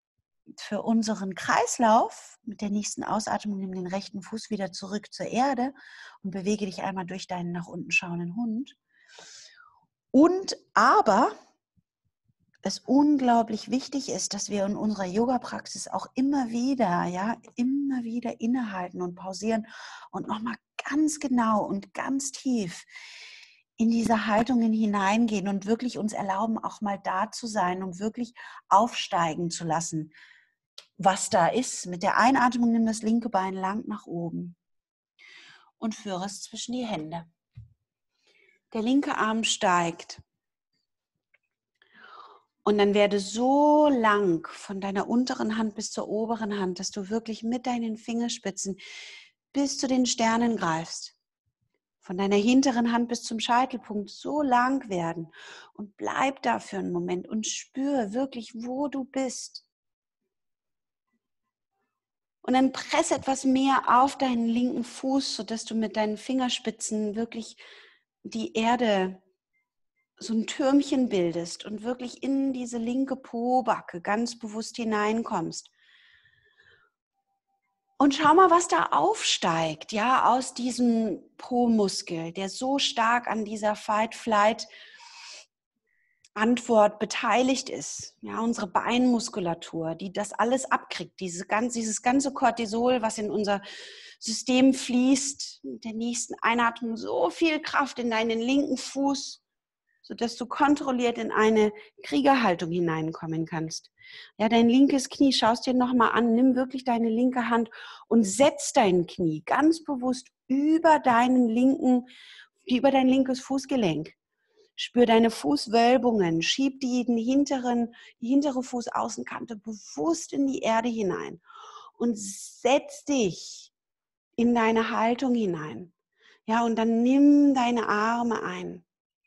für unseren Kreislauf. Mit der nächsten Ausatmung nimm den rechten Fuß wieder zurück zur Erde und bewege dich einmal durch deinen nach unten schauenden Hund. Und aber es unglaublich wichtig ist, dass wir in unserer Yoga-Praxis auch immer wieder, ja, immer wieder innehalten und pausieren und nochmal ganz genau und ganz tief in diese Haltungen hineingehen und wirklich uns erlauben, auch mal da zu sein und wirklich aufsteigen zu lassen, was da ist. Mit der Einatmung nimm das linke Bein lang nach oben und führe es zwischen die Hände. Der linke Arm steigt. Und dann werde so lang von deiner unteren Hand bis zur oberen Hand, dass du wirklich mit deinen Fingerspitzen bis zu den Sternen greifst. Von deiner hinteren Hand bis zum Scheitelpunkt so lang werden. Und bleib da für einen Moment und spür wirklich, wo du bist. Und dann presse etwas mehr auf deinen linken Fuß, sodass du mit deinen Fingerspitzen wirklich die Erde so ein Türmchen bildest und wirklich in diese linke Pobacke ganz bewusst hineinkommst. Und schau mal, was da aufsteigt, ja, aus diesem Po-Muskel, der so stark an dieser Fight-Flight-Antwort beteiligt ist. Ja, unsere Beinmuskulatur, die das alles abkriegt, diese ganz, dieses ganze Cortisol, was in unser System fließt, mit der nächsten Einatmung so viel Kraft in deinen linken Fuß, sodass du kontrolliert in eine Kriegerhaltung hineinkommen kannst. Ja, dein linkes Knie, schaust dir nochmal an, nimm wirklich deine linke Hand und setz dein Knie ganz bewusst über deinen linken, über dein linkes Fußgelenk. Spür deine Fußwölbungen, schieb die, den hinteren, die hintere Fußaußenkante bewusst in die Erde hinein und setz dich in deine Haltung hinein. Ja, und dann nimm deine Arme ein.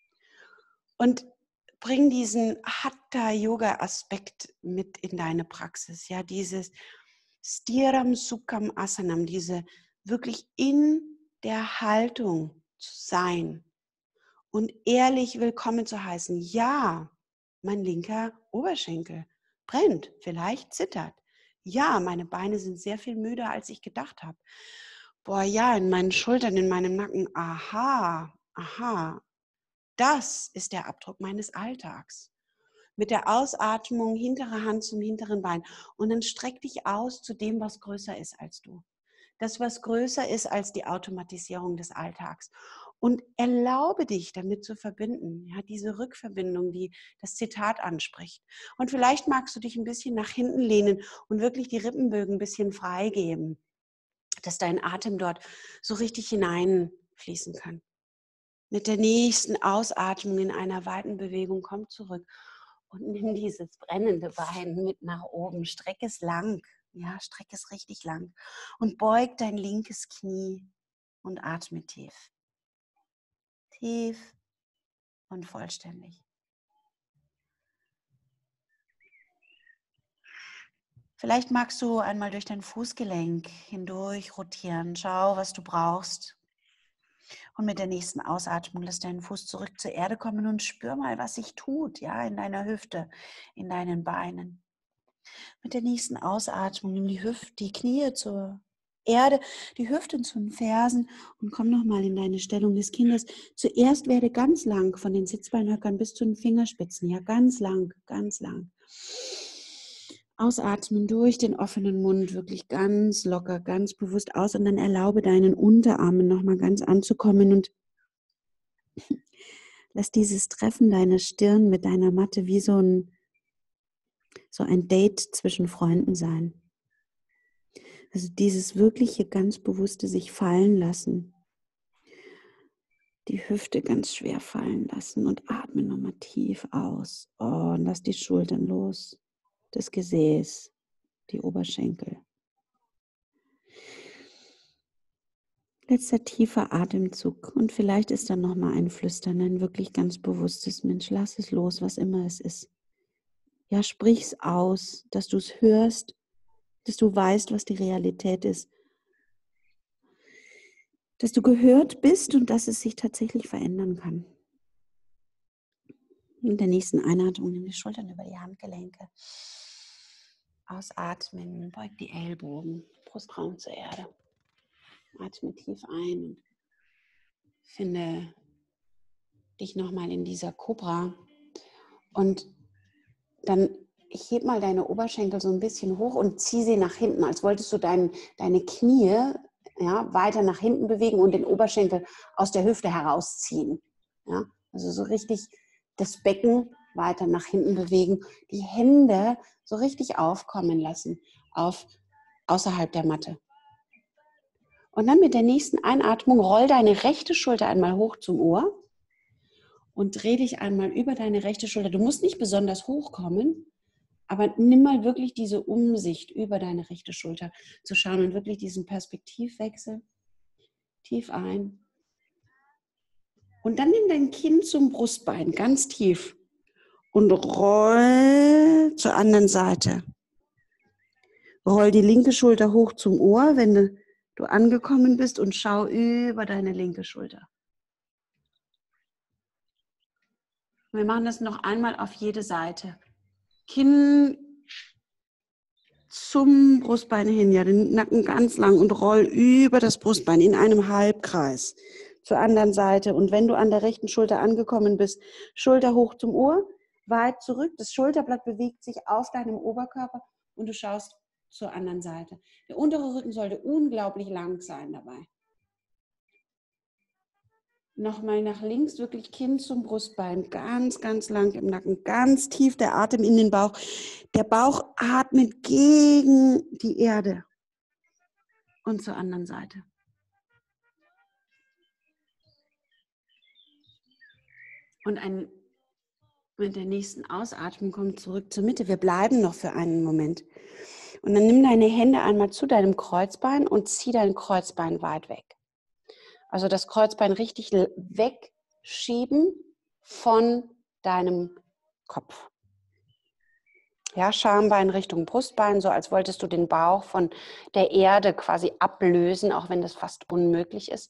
Und bring diesen Hatha-Yoga-Aspekt mit in deine Praxis. Ja, dieses Stiram Sukham Asanam, diese wirklich in der Haltung zu sein und ehrlich willkommen zu heißen. Ja, mein linker Oberschenkel brennt, vielleicht zittert. Ja, meine Beine sind sehr viel müder, als ich gedacht habe. Boah, ja, in meinen Schultern, in meinem Nacken. Aha, aha. Das ist der Abdruck meines Alltags. Mit der Ausatmung, hintere Hand zum hinteren Bein. Und dann streck dich aus zu dem, was größer ist als du. Das, was größer ist als die Automatisierung des Alltags. Und erlaube dich, damit zu verbinden. Ja, diese Rückverbindung, die das Zitat anspricht. Und vielleicht magst du dich ein bisschen nach hinten lehnen und wirklich die Rippenbögen ein bisschen freigeben, dass dein Atem dort so richtig hineinfließen kann. Mit der nächsten Ausatmung in einer weiten Bewegung komm zurück und nimm dieses brennende Bein mit nach oben. Streck es lang, ja, streck es richtig lang und beug dein linkes Knie und atme tief. Tief und vollständig. Vielleicht magst du einmal durch dein Fußgelenk hindurch rotieren. Schau, was du brauchst. Und mit der nächsten Ausatmung lass deinen Fuß zurück zur Erde kommen und spür mal, was sich tut, ja, in deiner Hüfte, in deinen Beinen. Mit der nächsten Ausatmung nimm die Hüfte, die Knie zur Erde, die Hüften zu den Fersen und komm nochmal in deine Stellung des Kindes. Zuerst werde ganz lang von den Sitzbeinhöckern bis zu den Fingerspitzen, ja, ganz lang, ganz lang. Ausatmen durch den offenen Mund, wirklich ganz locker, ganz bewusst aus und dann erlaube deinen Unterarmen nochmal ganz anzukommen und lass dieses Treffen deiner Stirn mit deiner Matte wie so ein, so ein Date zwischen Freunden sein. Also dieses wirkliche, ganz bewusste sich fallen lassen. Die Hüfte ganz schwer fallen lassen und atme nochmal tief aus. Oh, und lass die Schultern los, das Gesäß, die Oberschenkel. Letzter tiefer Atemzug und vielleicht ist dann nochmal ein Flüstern, ein wirklich ganz bewusstes Mensch, lass es los, was immer es ist. Ja, sprich's aus, dass du es hörst, dass du weißt, was die Realität ist. Dass du gehört bist und dass es sich tatsächlich verändern kann. In der nächsten Einatmung nimm die Schultern über die Handgelenke. Ausatmen, beug die Ellbogen, Brustraum zur Erde. Atme tief ein und finde dich nochmal in dieser Kobra. Und dann heb mal deine Oberschenkel so ein bisschen hoch und zieh sie nach hinten, als wolltest du dein, deine Knie ja, weiter nach hinten bewegen und den Oberschenkel aus der Hüfte herausziehen. Ja? Also so richtig das Becken weiter nach hinten bewegen, die Hände so richtig aufkommen lassen, auf, außerhalb der Matte. Und dann mit der nächsten Einatmung roll deine rechte Schulter einmal hoch zum Ohr und dreh dich einmal über deine rechte Schulter. Du musst nicht besonders hoch kommen, aber nimm mal wirklich diese Umsicht über deine rechte Schulter zu schauen und wirklich diesen Perspektivwechsel. Tief ein. Und dann nimm dein Kinn zum Brustbein, ganz tief. Und roll zur anderen Seite. Roll die linke Schulter hoch zum Ohr, wenn du, du angekommen bist, und schau über deine linke Schulter. Wir machen das noch einmal auf jede Seite. Kinn zum Brustbein hin, ja, den Nacken ganz lang und roll über das Brustbein in einem Halbkreis zur anderen Seite. Und wenn du an der rechten Schulter angekommen bist, Schulter hoch zum Ohr, weit zurück. Das Schulterblatt bewegt sich auf deinem Oberkörper und du schaust zur anderen Seite. Der untere Rücken sollte unglaublich lang sein dabei. Nochmal nach links, wirklich Kinn zum Brustbein, ganz, ganz lang im Nacken, ganz tief der Atem in den Bauch. Der Bauch atmet gegen die Erde und zur anderen Seite. Und ein, mit der nächsten Ausatmung kommt zurück zur Mitte. Wir bleiben noch für einen Moment. Und dann nimm deine Hände einmal zu deinem Kreuzbein und zieh dein Kreuzbein weit weg. Also das Kreuzbein richtig wegschieben von deinem Kopf. Ja, Schambein Richtung Brustbein, so als wolltest du den Bauch von der Erde quasi ablösen, auch wenn das fast unmöglich ist.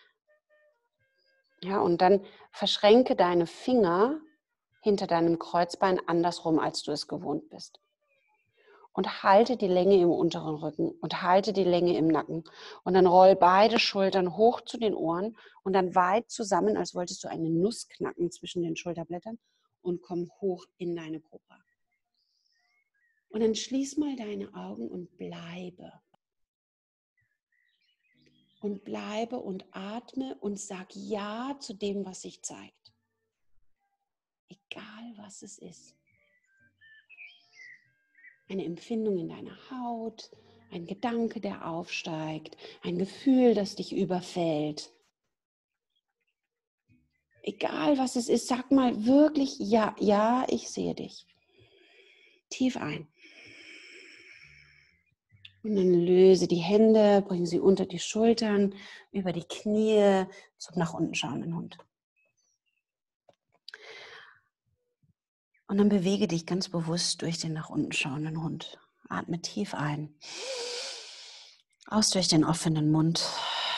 Ja, und dann verschränke deine Finger hinter deinem Kreuzbein andersrum, als du es gewohnt bist. Und halte die Länge im unteren Rücken und halte die Länge im Nacken. Und dann roll beide Schultern hoch zu den Ohren und dann weit zusammen, als wolltest du eine Nuss knacken zwischen den Schulterblättern, und komm hoch in deine Kobra. Und dann schließ mal deine Augen und bleibe. Und bleibe und atme und sag Ja zu dem, was sich zeigt. Egal, was es ist. Eine Empfindung in deiner Haut, ein Gedanke, der aufsteigt, ein Gefühl, das dich überfällt. Egal, was es ist, sag mal wirklich Ja, ja, ich sehe dich. Tief ein. Und dann löse die Hände, bringe sie unter die Schultern, über die Knie zum nach unten schauenden Hund. Und dann bewege dich ganz bewusst durch den nach unten schauenden Hund. Atme tief ein. Aus durch den offenen Mund.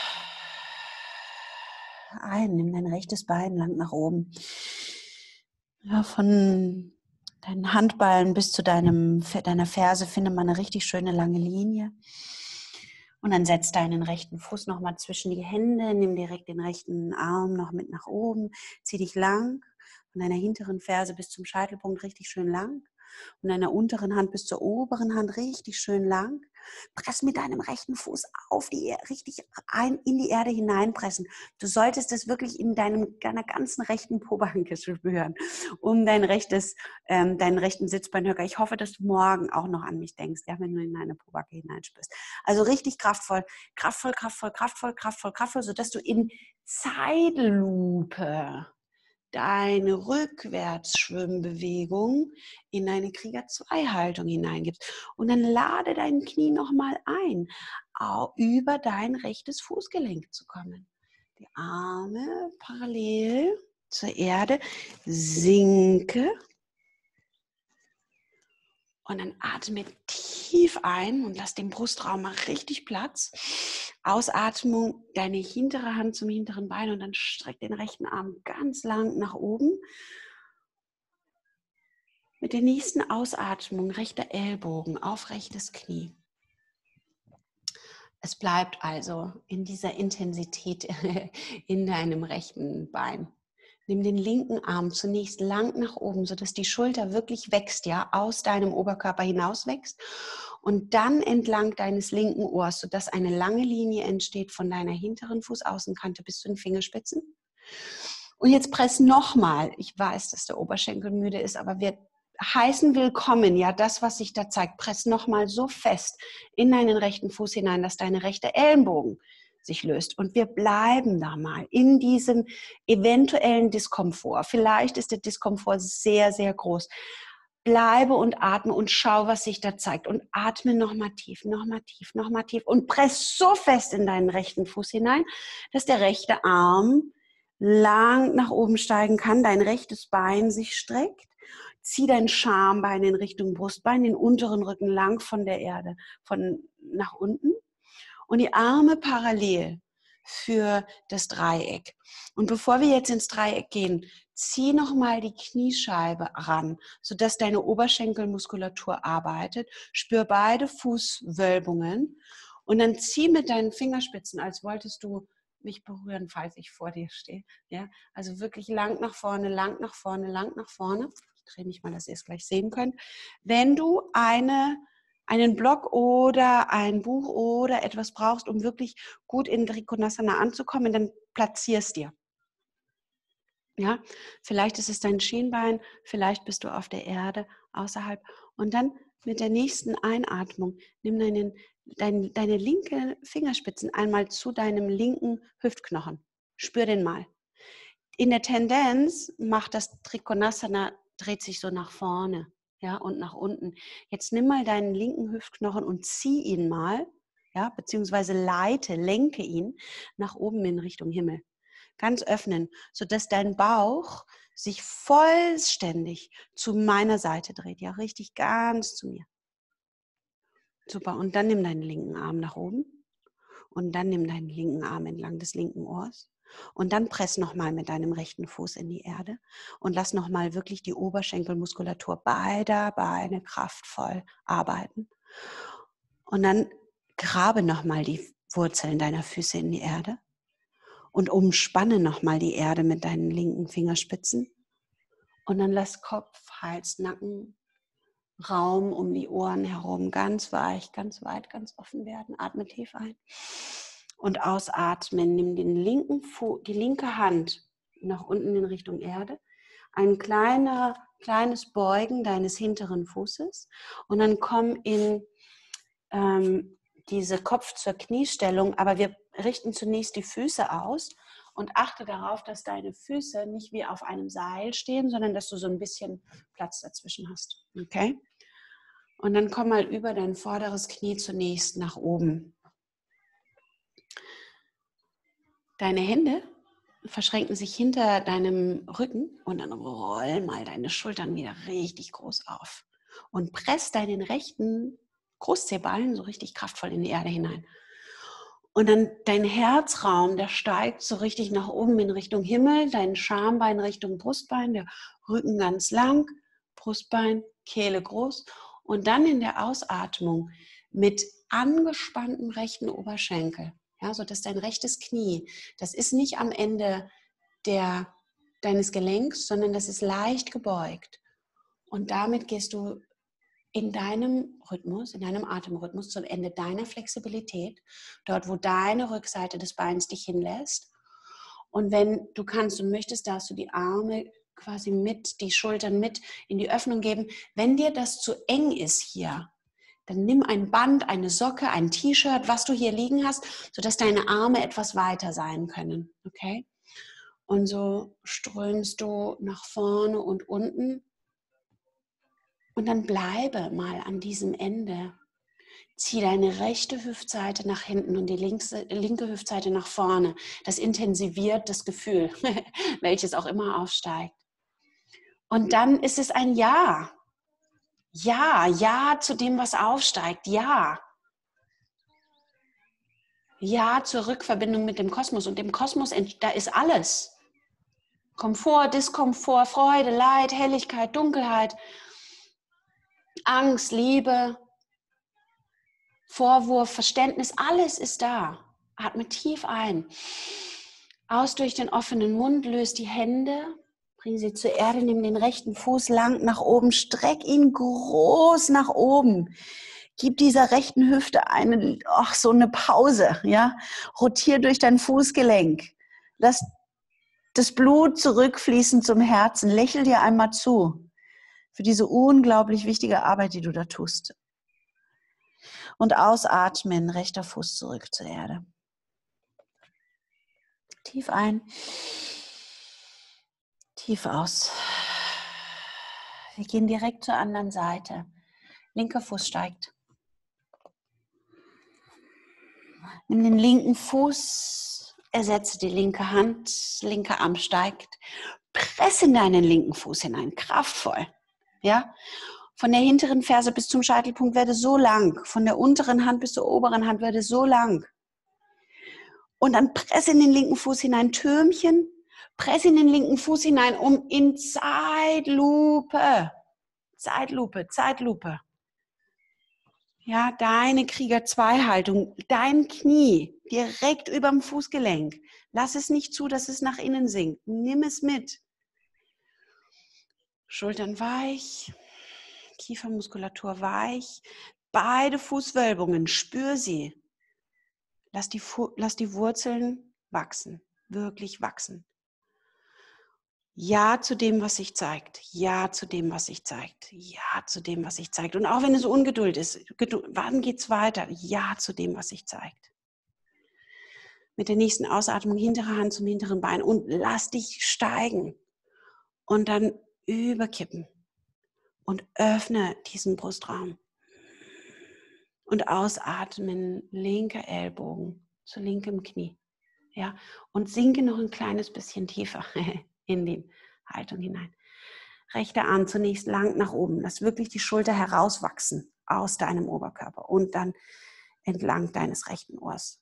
Ein, nimm dein rechtes Bein lang nach oben. Ja, von deinen Handballen bis zu deinem, deiner Ferse finde mal eine richtig schöne lange Linie. Und dann setz deinen rechten Fuß nochmal zwischen die Hände, nimm direkt den rechten Arm noch mit nach oben, zieh dich lang. Von deiner hinteren Ferse bis zum Scheitelpunkt richtig schön lang. Und deiner unteren Hand bis zur oberen Hand richtig schön lang. Press mit deinem rechten Fuß auf die Erde, richtig ein, in die Erde hineinpressen. Du solltest das wirklich in deinem, deiner ganzen rechten Pobanke spüren, um dein rechtes, ähm, deinen rechten Sitzbeinhöcker. Ich hoffe, dass du morgen auch noch an mich denkst, ja, wenn du in deine Pobanke hineinspürst. Also richtig kraftvoll, kraftvoll, kraftvoll, kraftvoll, kraftvoll, kraftvoll, sodass du in Zeitlupe deine Rückwärtsschwimmbewegung in eine Krieger-zwei-Haltung hineingibst. Und dann lade dein Knie nochmal ein, auch über dein rechtes Fußgelenk zu kommen. Die Arme parallel zur Erde, sinke. Und dann atme tief ein und lass den Brustraum mal richtig Platz. Ausatmung, deine hintere Hand zum hinteren Bein und dann streck den rechten Arm ganz lang nach oben. Mit der nächsten Ausatmung rechter Ellbogen auf rechtes Knie. Es bleibt also in dieser Intensität in deinem rechten Bein. Nimm den linken Arm zunächst lang nach oben, sodass die Schulter wirklich wächst, ja, aus deinem Oberkörper hinaus wächst. Und dann entlang deines linken Ohrs, sodass eine lange Linie entsteht von deiner hinteren Fußaußenkante bis zu den Fingerspitzen. Und jetzt press nochmal. Ich weiß, dass der Oberschenkel müde ist, aber wir heißen willkommen, ja, das, was sich da zeigt. Press nochmal so fest in deinen rechten Fuß hinein, dass deine rechte Ellenbogen sich löst. Und wir bleiben da mal in diesem eventuellen Diskomfort. Vielleicht ist der Diskomfort sehr, sehr groß. Bleibe und atme und schau, was sich da zeigt. Und atme nochmal tief, nochmal tief, nochmal tief. Und press so fest in deinen rechten Fuß hinein, dass der rechte Arm lang nach oben steigen kann, dein rechtes Bein sich streckt. Zieh dein Schambein in Richtung Brustbein, den unteren Rücken lang von der Erde, von nach unten. Und die Arme parallel für das Dreieck. Und bevor wir jetzt ins Dreieck gehen, zieh nochmal die Kniescheibe ran, sodass deine Oberschenkelmuskulatur arbeitet. Spür beide Fußwölbungen und dann zieh mit deinen Fingerspitzen, als wolltest du mich berühren, falls ich vor dir stehe. Ja? Also wirklich lang nach vorne, lang nach vorne, lang nach vorne. Ich drehe mich mal, dass ihr es gleich sehen könnt. Wenn du eine einen Blog oder ein Buch oder etwas brauchst, um wirklich gut in Trikonasana anzukommen, dann platzierst dir. Ja, vielleicht ist es dein Schienbein, vielleicht bist du auf der Erde, außerhalb. Und dann mit der nächsten Einatmung, nimm deinen, dein, deine linke Fingerspitzen einmal zu deinem linken Hüftknochen. Spür den mal. In der Tendenz macht das Trikonasana, dreht sich so nach vorne. Ja, und nach unten. Jetzt nimm mal deinen linken Hüftknochen und zieh ihn mal, ja, beziehungsweise leite, lenke ihn nach oben in Richtung Himmel. Ganz öffnen, sodass dein Bauch sich vollständig zu meiner Seite dreht. Ja, richtig ganz zu mir. Super. Und dann nimm deinen linken Arm nach oben und dann nimm deinen linken Arm entlang des linken Ohrs. Und dann press nochmal mit deinem rechten Fuß in die Erde und lass nochmal wirklich die Oberschenkelmuskulatur beider Beine kraftvoll arbeiten. Und dann grabe nochmal die Wurzeln deiner Füße in die Erde und umspanne nochmal die Erde mit deinen linken Fingerspitzen. Und dann lass Kopf, Hals, Nacken, Raum um die Ohren herum ganz weich, ganz weit, ganz offen werden. Atme tief ein. Und ausatmen, nimm den linken Fu- die linke Hand nach unten in Richtung Erde, ein kleiner, kleines Beugen deines hinteren Fußes und dann komm in ähm, diese Kopf zur Kniestellung, aber wir richten zunächst die Füße aus und achte darauf, dass deine Füße nicht wie auf einem Seil stehen, sondern dass du so ein bisschen Platz dazwischen hast. Okay? Und dann komm mal über dein vorderes Knie zunächst nach oben. Deine Hände verschränken sich hinter deinem Rücken und dann roll mal deine Schultern wieder richtig groß auf. Und press deinen rechten Großzehballen so richtig kraftvoll in die Erde hinein. Und dann dein Herzraum, der steigt so richtig nach oben in Richtung Himmel, dein Schambein Richtung Brustbein, der Rücken ganz lang, Brustbein, Kehle groß. Und dann in der Ausatmung mit angespanntem rechten Oberschenkel. Ja, so dass dein rechtes Knie, das ist nicht am Ende der, deines Gelenks, sondern das ist leicht gebeugt. Und damit gehst du in deinem Rhythmus, in deinem Atemrhythmus zum Ende deiner Flexibilität, dort wo deine Rückseite des Beins dich hinlässt. Und wenn du kannst und möchtest, darfst du die Arme quasi mit, die Schultern mit in die Öffnung geben. Wenn dir das zu eng ist hier, dann nimm ein Band, eine Socke, ein T-Shirt, was du hier liegen hast, sodass deine Arme etwas weiter sein können. Okay? Und so strömst du nach vorne und unten. Und dann bleibe mal an diesem Ende. Zieh deine rechte Hüftseite nach hinten und die linkse, linke Hüftseite nach vorne. Das intensiviert das Gefühl, welches auch immer aufsteigt. Und dann ist es ein Ja. Ja, ja zu dem, was aufsteigt. Ja. Ja zur Rückverbindung mit dem Kosmos. Und im Kosmos, da ist alles. Komfort, Diskomfort, Freude, Leid, Helligkeit, Dunkelheit. Angst, Liebe, Vorwurf, Verständnis, alles ist da. Atme tief ein. Aus durch den offenen Mund, löst die Hände, bring sie zur Erde, nimm den rechten Fuß lang nach oben, streck ihn groß nach oben. Gib dieser rechten Hüfte eine, ach, so eine Pause, ja. Rotier durch dein Fußgelenk. Lass das Blut zurückfließen zum Herzen. Lächel dir einmal zu für diese unglaublich wichtige Arbeit, die du da tust. Und ausatmen, rechter Fuß zurück zur Erde. Tief ein, tief aus. Wir gehen direkt zur anderen Seite. Linker Fuß steigt. Nimm den linken Fuß, ersetze die linke Hand, linker Arm steigt. Presse in deinen linken Fuß hinein, kraftvoll. Ja? Von der hinteren Ferse bis zum Scheitelpunkt werde so lang. Von der unteren Hand bis zur oberen Hand werde so lang. Und dann presse in den linken Fuß hinein, Türmchen. Presse in den linken Fuß hinein, um in Zeitlupe. Zeitlupe, Zeitlupe. Ja, deine Krieger-zwei-Haltung, dein Knie direkt über dem Fußgelenk. Lass es nicht zu, dass es nach innen sinkt. Nimm es mit. Schultern weich, Kiefermuskulatur weich. Beide Fußwölbungen, spür sie. Lass die, lass die Wurzeln wachsen, wirklich wachsen. Ja zu dem, was sich zeigt. Ja zu dem, was sich zeigt. Ja zu dem, was sich zeigt. Und auch wenn es Ungeduld ist, wann geht's weiter? Ja zu dem, was sich zeigt. Mit der nächsten Ausatmung hintere Hand zum hinteren Bein und lass dich steigen. Und dann überkippen. Und öffne diesen Brustraum. Und ausatmen, linker Ellbogen zu linkem Knie. Ja, und sinke noch ein kleines bisschen tiefer in die Haltung hinein. Rechter Arm zunächst lang nach oben. Lass wirklich die Schulter herauswachsen aus deinem Oberkörper und dann entlang deines rechten Ohrs.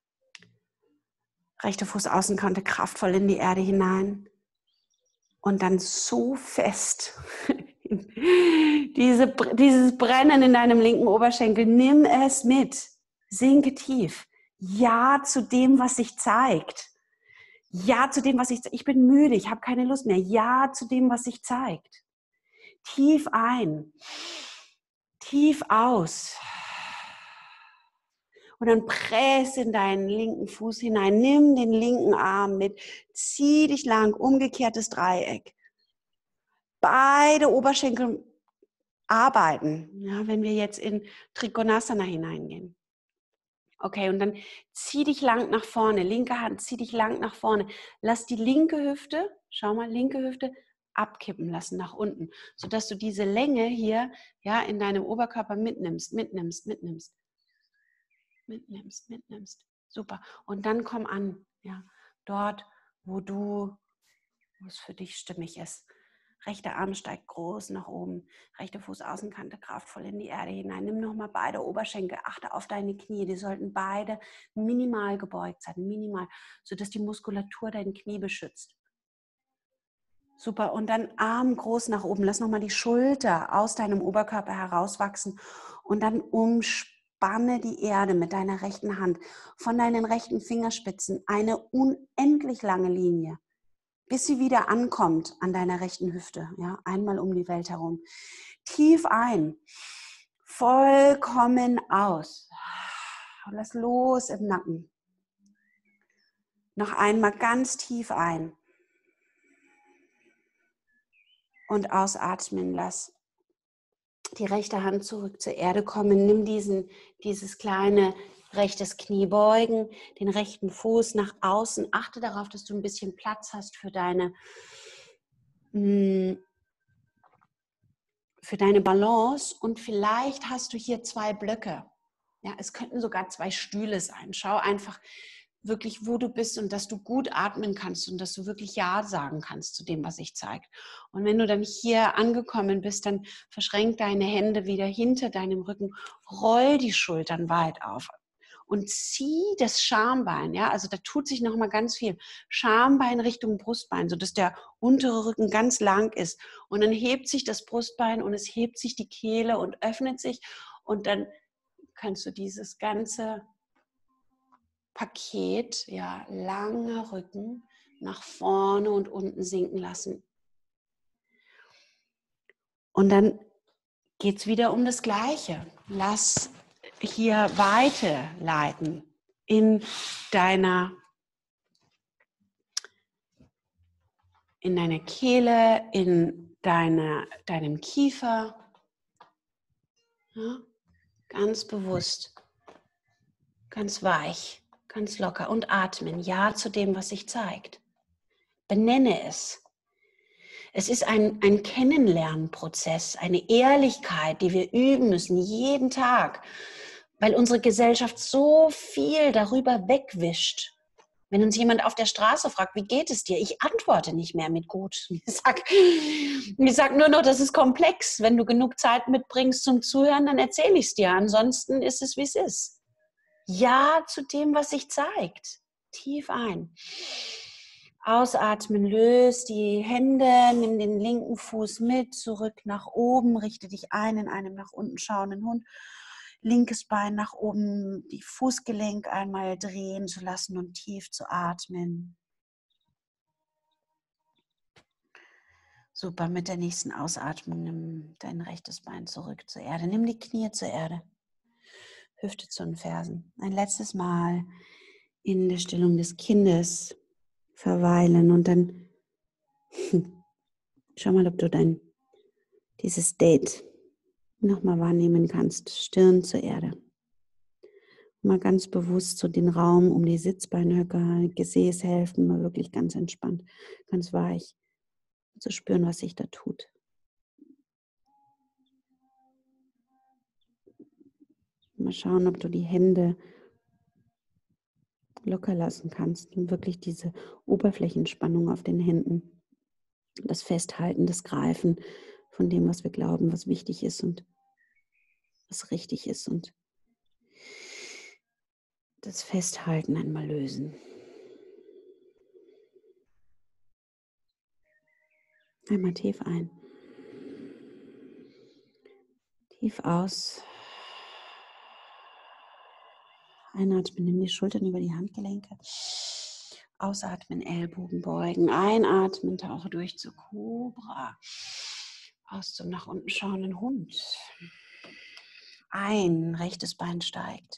Rechte Fußaußenkante kraftvoll in die Erde hinein. Und dann so fest Diese, dieses Brennen in deinem linken Oberschenkel, nimm es mit. Sinke tief. Ja zu dem, was sich zeigt. Ja zu dem, was sich zeigt. Ich bin müde, ich habe keine Lust mehr. Ja zu dem, was sich zeigt. Tief ein. Tief aus. Und dann presse in deinen linken Fuß hinein. Nimm den linken Arm mit. Zieh dich lang, umgekehrtes Dreieck. Beide Oberschenkel arbeiten, ja, wenn wir jetzt in Trikonasana hineingehen. Okay, und dann zieh dich lang nach vorne, linke Hand, zieh dich lang nach vorne. Lass die linke Hüfte, schau mal, linke Hüfte abkippen lassen nach unten, sodass du diese Länge hier ja, in deinem Oberkörper mitnimmst, mitnimmst, mitnimmst. Mitnimmst, mitnimmst. Super. Und dann komm an, ja, dort, wo du, wo es für dich stimmig ist. Rechter Arm steigt groß nach oben, rechte Fußaußenkante kraftvoll in die Erde hinein. Nimm nochmal beide Oberschenkel, achte auf deine Knie. Die sollten beide minimal gebeugt sein, minimal, sodass die Muskulatur dein Knie beschützt. Super, und dann Arm groß nach oben. Lass nochmal die Schulter aus deinem Oberkörper herauswachsen und dann umspanne die Erde mit deiner rechten Hand. Von deinen rechten Fingerspitzen eine unendlich lange Linie. Bis sie wieder ankommt an deiner rechten Hüfte, ja, einmal um die Welt herum. Tief ein, vollkommen aus. Lass los im Nacken. Noch einmal ganz tief ein. Und ausatmen, lass die rechte Hand zurück zur Erde kommen. Nimm diesen, dieses kleine rechtes Knie beugen, den rechten Fuß nach außen. Achte darauf, dass du ein bisschen Platz hast für deine, für deine Balance. Und vielleicht hast du hier zwei Blöcke. Ja, es könnten sogar zwei Stühle sein. Schau einfach wirklich, wo du bist und dass du gut atmen kannst und dass du wirklich Ja sagen kannst zu dem, was sich zeigt. Und wenn du dann hier angekommen bist, dann verschränk deine Hände wieder hinter deinem Rücken, roll die Schultern weit auf und zieh das Schambein, ja, also da tut sich noch mal ganz viel. Schambein Richtung Brustbein, sodass der untere Rücken ganz lang ist. Und dann hebt sich das Brustbein und es hebt sich die Kehle und öffnet sich. Und dann kannst du dieses ganze Paket, ja, langer Rücken, nach vorne und unten sinken lassen. Und dann geht es wieder um das Gleiche. Lass hier Weite leiten in deiner, in deiner Kehle, in deiner, deinem Kiefer. Ja, ganz bewusst, ganz weich, ganz locker und atmen. Ja zu dem, was sich zeigt. Benenne es. Es ist ein, ein Kennenlernprozess, eine Ehrlichkeit, die wir üben müssen, jeden Tag, weil unsere Gesellschaft so viel darüber wegwischt. Wenn uns jemand auf der Straße fragt, wie geht es dir? Ich antworte nicht mehr mit gut. Ich sage sag nur noch, das ist komplex. Wenn du genug Zeit mitbringst zum Zuhören, dann erzähle ich es dir. Ansonsten ist es, wie es ist. Ja zu dem, was sich zeigt. Tief ein. Ausatmen, löst die Hände, nimm den linken Fuß mit, zurück nach oben, richte dich ein in einem nach unten schauenden Hund. Linkes Bein nach oben, die Fußgelenk einmal drehen zu lassen und tief zu atmen. Super, mit der nächsten Ausatmung nimm dein rechtes Bein zurück zur Erde. Nimm die Knie zur Erde, Hüfte zu den Fersen. Ein letztes Mal in der Stellung des Kindes verweilen und dann schau mal, ob du dein dieses Date nochmal wahrnehmen kannst. Stirn zur Erde. Mal ganz bewusst so den Raum um die Sitzbeinhöcker, Gesäßhälften, mal wirklich ganz entspannt, ganz weich. Zu spüren, was sich da tut. Mal schauen, ob du die Hände locker lassen kannst und wirklich diese Oberflächenspannung auf den Händen, das Festhalten, das Greifen von dem, was wir glauben, was wichtig ist und was richtig ist und das Festhalten einmal lösen. Einmal tief ein. Tief aus. Einatmen, nimm die Schultern über die Handgelenke. Ausatmen, Ellbogen beugen. Einatmen, tauche durch zur Kobra. Aus zum nach unten schauenden Hund. Ein, rechtes Bein steigt.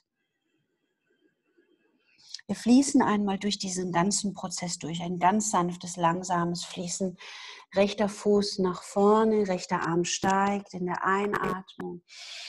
Wir fließen einmal durch diesen ganzen Prozess durch. Ein ganz sanftes, langsames Fließen. Rechter Fuß nach vorne, rechter Arm steigt in der Einatmung.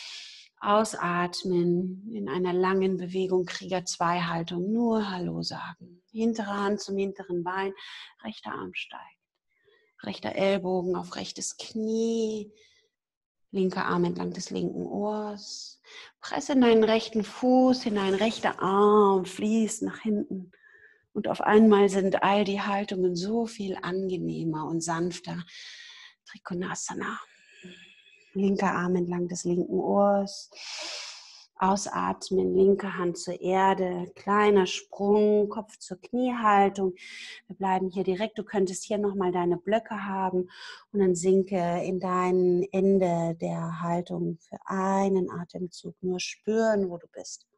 Ausatmen in einer langen Bewegung, Krieger zwei Haltung, nur Hallo sagen. Hintere Hand zum hinteren Bein, rechter Arm steigt. Rechter Ellbogen auf rechtes Knie, linker Arm entlang des linken Ohrs. Presse in deinen rechten Fuß hinein, rechter Arm fließt nach hinten. Und auf einmal sind all die Haltungen so viel angenehmer und sanfter. Trikonasana. Linker Arm entlang des linken Ohrs. Ausatmen, linke Hand zur Erde. Kleiner Sprung, Kopf zur Kniehaltung. Wir bleiben hier direkt. Du könntest hier nochmal deine Blöcke haben. Und dann sinke in dein Ende der Haltung für einen Atemzug. Nur spüren, wo du bist.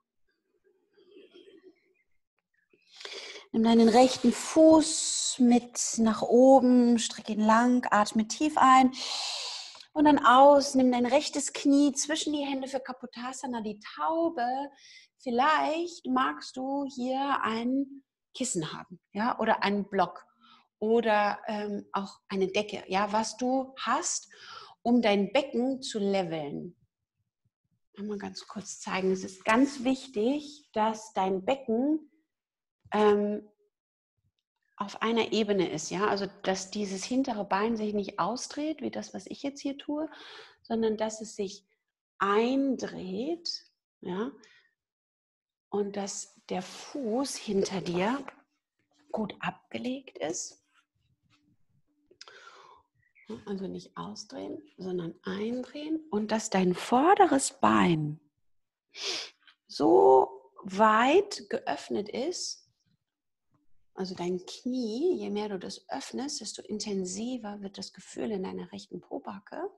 Nimm deinen rechten Fuß mit nach oben, streck ihn lang, atme tief ein und dann aus. Nimm dein rechtes Knie zwischen die Hände für Kapotasana, die Taube. Vielleicht magst du hier ein Kissen haben, ja, oder einen Block oder ähm, auch eine Decke, ja, was du hast, um dein Becken zu leveln. Mal ganz kurz zeigen. Es ist ganz wichtig, dass dein Becken Ähm, auf einer Ebene ist, ja, also dass dieses hintere Bein sich nicht ausdreht, wie das, was ich jetzt hier tue, sondern dass es sich eindreht, ja, und dass der Fuß hinter dir gut abgelegt ist. Also nicht ausdrehen, sondern eindrehen und dass dein vorderes Bein so weit geöffnet ist, also dein Knie, je mehr du das öffnest, desto intensiver wird das Gefühl in deiner rechten Pobacke.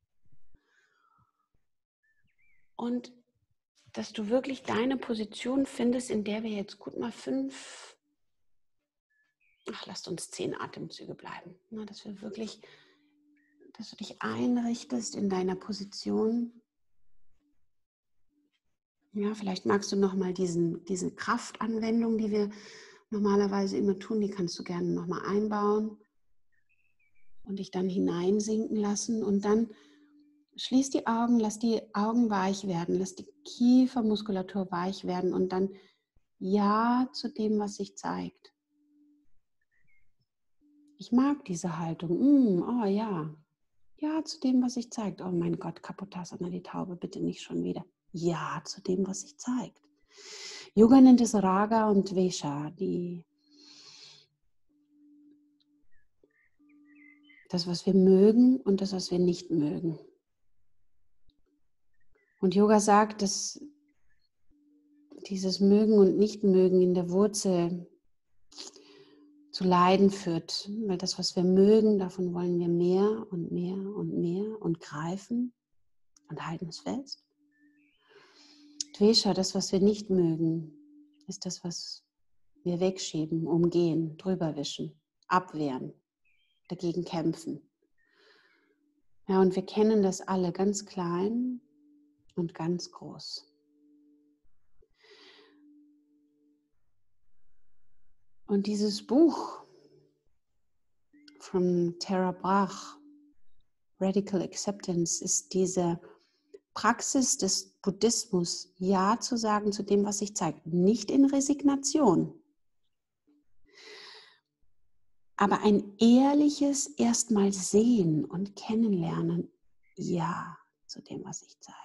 Und dass du wirklich deine Position findest, in der wir jetzt gut mal fünf, ach, lasst uns zehn Atemzüge bleiben. Na, dass wir wirklich, dass du dich einrichtest in deiner Position. Ja, vielleicht magst du nochmal diese Kraftanwendung, die wir normalerweise immer tun, die kannst du gerne nochmal einbauen und dich dann hineinsinken lassen. Und dann schließ die Augen, lass die Augen weich werden, lass die Kiefermuskulatur weich werden und dann Ja zu dem, was sich zeigt. Ich mag diese Haltung. Mm, oh ja. Ja zu dem, was sich zeigt. Oh mein Gott, Kapotasana, die Taube, bitte nicht schon wieder. Ja zu dem, was sich zeigt. Yoga nennt es Raga und Dvesha, die, das, was wir mögen und das, was wir nicht mögen. Und Yoga sagt, dass dieses Mögen und Nichtmögen in der Wurzel zu Leiden führt. Weil das, was wir mögen, davon wollen wir mehr und mehr und mehr und greifen und halten es fest. Dvesha, das, was wir nicht mögen, ist das, was wir wegschieben, umgehen, drüberwischen, abwehren, dagegen kämpfen. Ja, und wir kennen das alle ganz klein und ganz groß. Und dieses Buch von Tara Brach, Radical Acceptance, ist diese Praxis des Buddhismus, Ja zu sagen zu dem, was sich zeigt. Nicht in Resignation, aber ein ehrliches erstmal sehen und kennenlernen. Ja zu dem, was sich zeigt.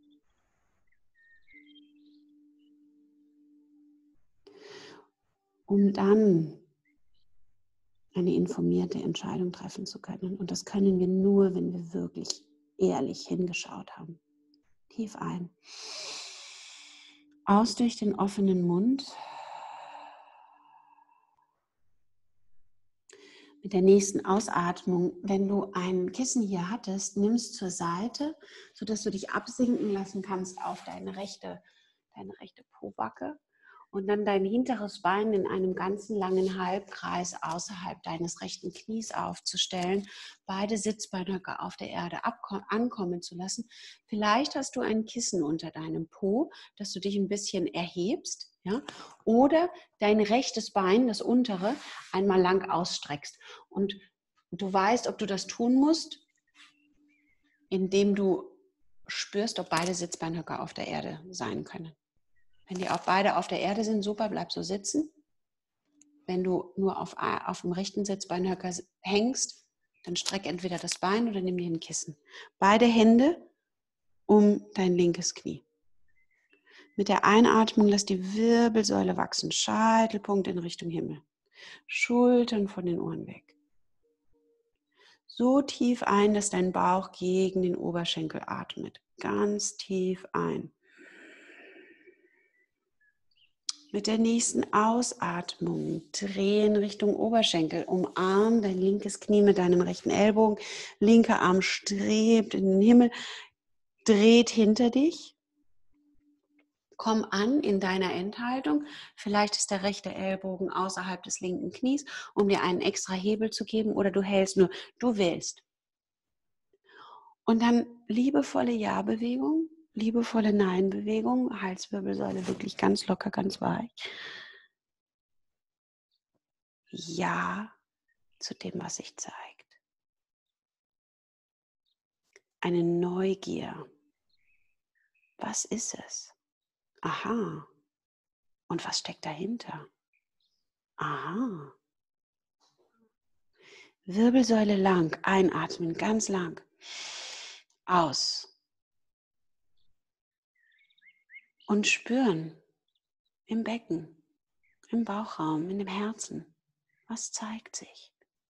Um dann eine informierte Entscheidung treffen zu können. Und das können wir nur, wenn wir wirklich ehrlich hingeschaut haben. Tief ein. Aus durch den offenen Mund. Mit der nächsten Ausatmung, wenn du ein Kissen hier hattest, nimmst zur Seite, sodass du dich absinken lassen kannst auf deine rechte, deine rechte Pobacke und dann dein hinteres Bein in einem ganzen langen Halbkreis außerhalb deines rechten Knies aufzustellen, beide Sitzbeinhöcker auf der Erde ankommen zu lassen. Vielleicht hast du ein Kissen unter deinem Po, dass du dich ein bisschen erhebst. Ja? Oder dein rechtes Bein, das untere, einmal lang ausstreckst. Und du weißt, ob du das tun musst, indem du spürst, ob beide Sitzbeinhöcker auf der Erde sein können. Wenn die auch beide auf der Erde sind, super, bleib so sitzen. Wenn du nur auf, auf dem rechten Sitzbeinhöcker hängst, dann streck entweder das Bein oder nimm dir ein Kissen. Beide Hände um dein linkes Knie. Mit der Einatmung lass die Wirbelsäule wachsen, Scheitelpunkt in Richtung Himmel. Schultern von den Ohren weg. So tief ein, dass dein Bauch gegen den Oberschenkel atmet. Ganz tief ein. Mit der nächsten Ausatmung drehen Richtung Oberschenkel. Umarm dein linkes Knie mit deinem rechten Ellbogen. Linker Arm strebt in den Himmel. Dreht hinter dich. Komm an in deiner Endhaltung. Vielleicht ist der rechte Ellbogen außerhalb des linken Knies, um dir einen extra Hebel zu geben. Oder du hältst nur. Du wählst. Und dann liebevolle Ja-Bewegung. Liebevolle Nein-Bewegung, Halswirbelsäule wirklich ganz locker, ganz weich. Ja zu dem, was sich zeigt. Eine Neugier. Was ist es? Aha. Und was steckt dahinter? Aha. Wirbelsäule lang, einatmen, ganz lang. Aus. Und spüren im Becken, im Bauchraum, in dem Herzen. Was zeigt sich?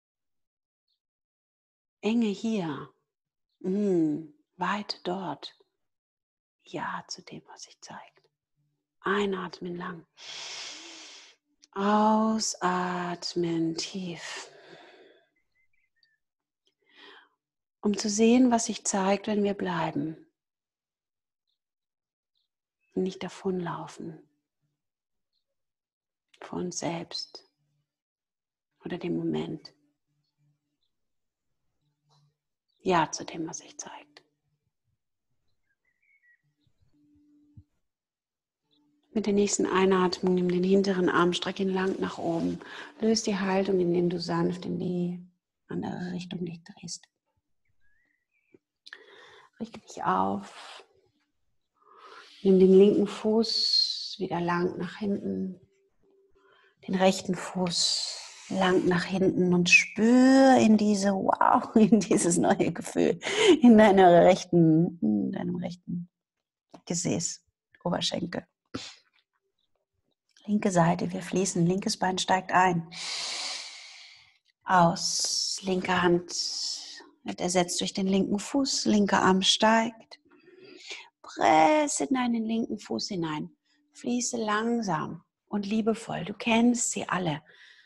Enge hier, mm, Weite dort. Ja zu dem, was sich zeigt. Einatmen lang. Ausatmen tief. Um zu sehen, was sich zeigt, wenn wir bleiben. Und nicht davonlaufen. Vor uns selbst. Oder dem Moment. Ja zu dem, was sich zeigt. Mit der nächsten Einatmung nimm den hinteren Arm, streck ihn lang nach oben. Löst die Haltung, indem du sanft in die andere Richtung dich drehst. Richte dich auf. Nimm den linken Fuß wieder lang nach hinten. Den rechten Fuß lang nach hinten und spür in diese, wow, in dieses neue Gefühl, in deiner rechten, in deinem rechten Gesäß, Oberschenkel. Linke Seite, wir fließen, linkes Bein steigt ein. Aus, linke Hand wird ersetzt durch den linken Fuß, linker Arm steigt. Presse in deinen linken Fuß hinein, fließe langsam und liebevoll, du kennst sie alle.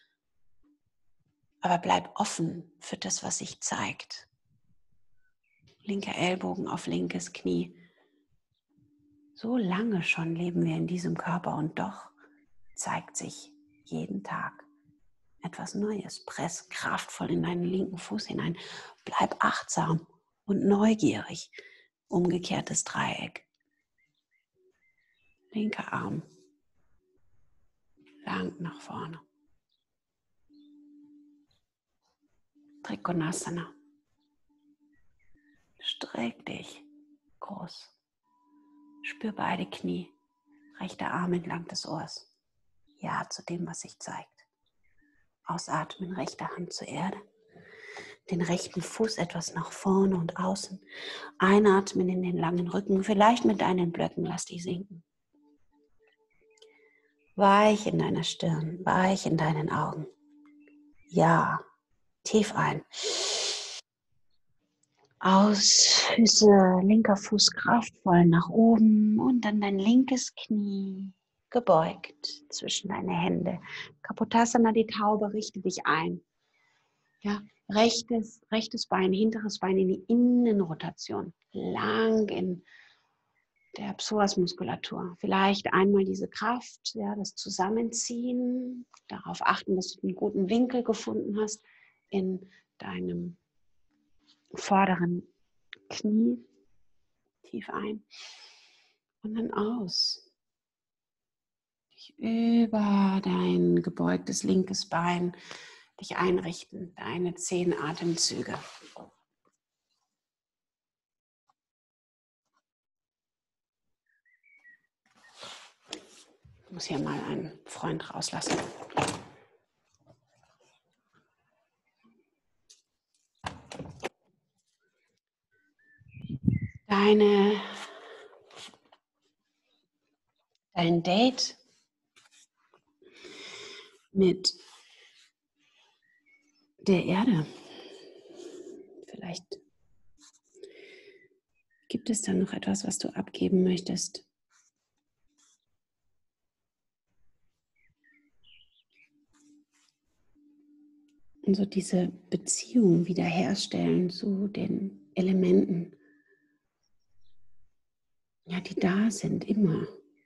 Aber bleib offen für das, was sich zeigt. Linker Ellbogen auf linkes Knie. So lange schon leben wir in diesem Körper und doch zeigt sich jeden Tag etwas Neues. Press kraftvoll in deinen linken Fuß hinein. Bleib achtsam und neugierig. Umgekehrtes Dreieck. Linker Arm. Lang nach vorne. Trikonasana. Streck dich groß. Spür beide Knie. Rechter Arm entlang des Ohrs. Ja zu dem, was sich zeigt. Ausatmen, rechte Hand zur Erde. Den rechten Fuß etwas nach vorne und außen. Einatmen in den langen Rücken. Vielleicht mit deinen Blöcken, lass die sinken. Weich in deiner Stirn, weich in deinen Augen. Ja, tief ein. Aus, Füße, linker Fuß kraftvoll nach oben und dann dein linkes Knie gebeugt zwischen deine Hände. Kapotasana, die Taube, richte dich ein. Ja, rechtes, rechtes Bein, hinteres Bein in die Innenrotation. Lang in der Psoasmuskulatur. Vielleicht einmal diese Kraft, ja, das Zusammenziehen. Darauf achten, dass du einen guten Winkel gefunden hast in deinem vorderen Knie. Tief ein und dann aus. Dich über dein gebeugtes linkes Bein dich einrichten. Deine zehn Atemzüge. Ich muss hier mal einen Freund rauslassen. Deine, dein Date mit der Erde. Vielleicht gibt es da noch etwas, was du abgeben möchtest. Und so diese Beziehung wiederherstellen zu den Elementen. Ja, die da sind, immer.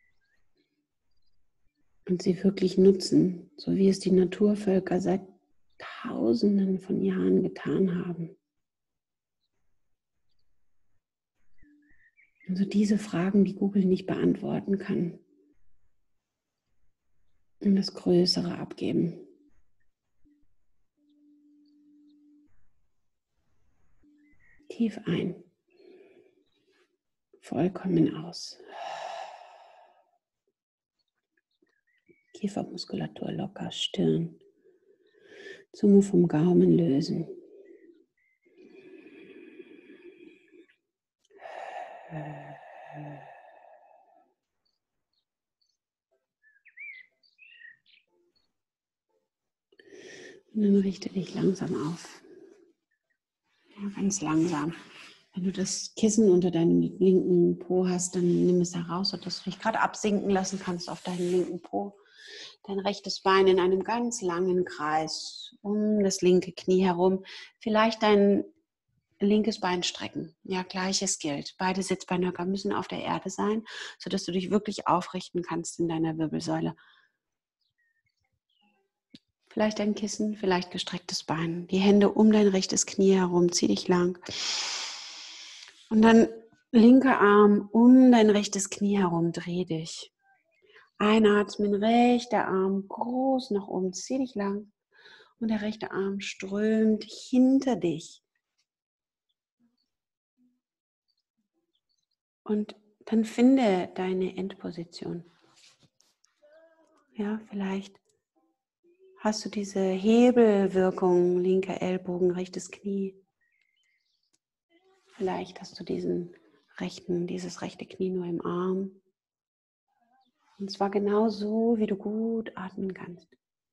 Und sie wirklich nutzen, so wie es die Naturvölker seit Tausenden von Jahren getan haben. Also diese Fragen, die Google nicht beantworten kann. Und das Größere abgeben. Tief ein. Vollkommen aus. Kiefermuskulatur locker, Stirn. Zunge vom Gaumen lösen. Und dann richte dich langsam auf. Ja, ganz langsam. Wenn du das Kissen unter deinem linken Po hast, dann nimm es heraus, sodass du dich gerade absinken lassen kannst auf deinen linken Po. Dein rechtes Bein in einem ganz langen Kreis um das linke Knie herum. Vielleicht dein linkes Bein strecken. Ja, gleiches gilt. Beide Sitzbeinhöcker müssen auf der Erde sein, sodass du dich wirklich aufrichten kannst in deiner Wirbelsäule. Vielleicht ein Kissen, vielleicht gestrecktes Bein. Die Hände um dein rechtes Knie herum. Zieh dich lang. Und dann linker Arm um dein rechtes Knie herum. Dreh dich. Einatmen, rechter Arm groß nach oben. Zieh dich lang. Und der rechte Arm strömt hinter dich. Und dann finde deine Endposition. Ja, vielleicht hast du diese Hebelwirkung, linker Ellbogen, rechtes Knie. Vielleicht hast du diesen rechten, dieses rechte Knie nur im Arm. Und zwar genau so, wie du gut atmen kannst.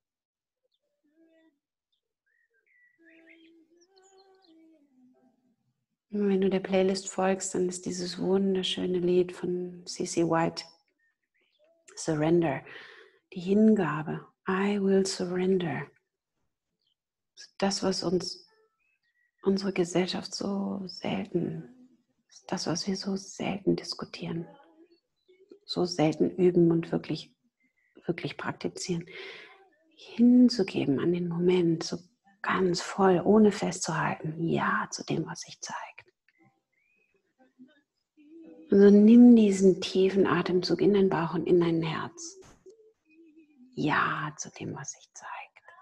Und wenn du der Playlist folgst, dann ist dieses wunderschöne Lied von C C White, Surrender, die Hingabe. I will surrender. Das, was uns unsere Gesellschaft so selten, das, was wir so selten diskutieren, so selten üben und wirklich, wirklich praktizieren, hinzugeben an den Moment, so ganz voll, ohne festzuhalten, ja zu dem, was sich zeigt. Also nimm diesen tiefen Atemzug in deinen Bauch und in dein Herz. Ja zu dem, was sich zeigt.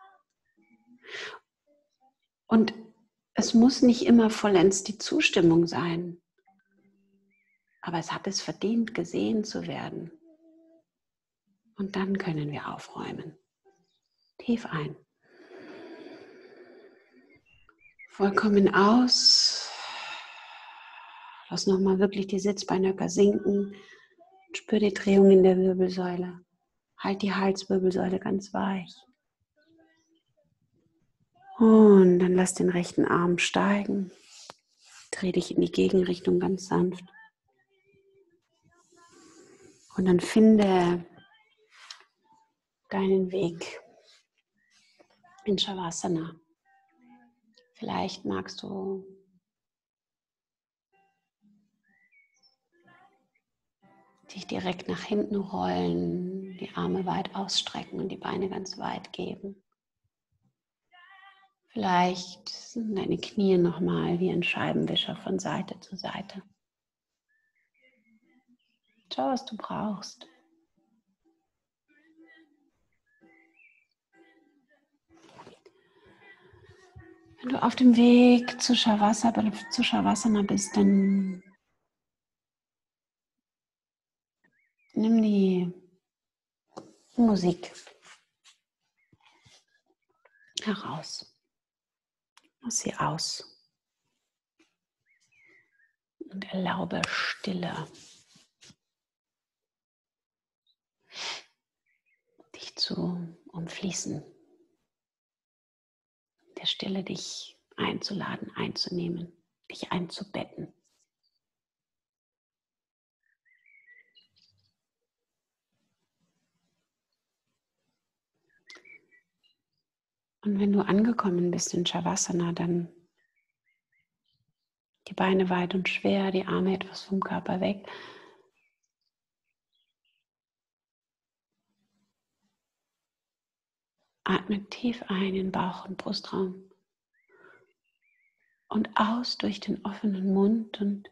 Und es muss nicht immer vollends die Zustimmung sein, aber es hat es verdient, gesehen zu werden. Und dann können wir aufräumen. Tief ein. Vollkommen aus. Lass nochmal wirklich die Sitzbeinhöcker sinken. Spür die Drehung in der Wirbelsäule. Halt die Halswirbelsäule ganz weich. Und dann lass den rechten Arm steigen. Dreh dich in die Gegenrichtung ganz sanft. Und dann finde deinen Weg in Shavasana. Vielleicht magst du dich direkt nach hinten rollen, die Arme weit ausstrecken und die Beine ganz weit geben. Vielleicht sind deine Knie nochmal wie ein Scheibenwischer von Seite zu Seite. Schau, was du brauchst. Wenn du auf dem Weg zu Shavasana, zu Shavasana bist, dann nimm die Musik heraus. Lass sie aus. Und erlaube Stille. Dich zu umfließen. Der Stille dich einzuladen, einzunehmen, dich einzubetten. Und wenn du angekommen bist in Shavasana, dann die Beine weit und schwer, die Arme etwas vom Körper weg. Atme tief ein in Bauch- und Brustraum und aus durch den offenen Mund und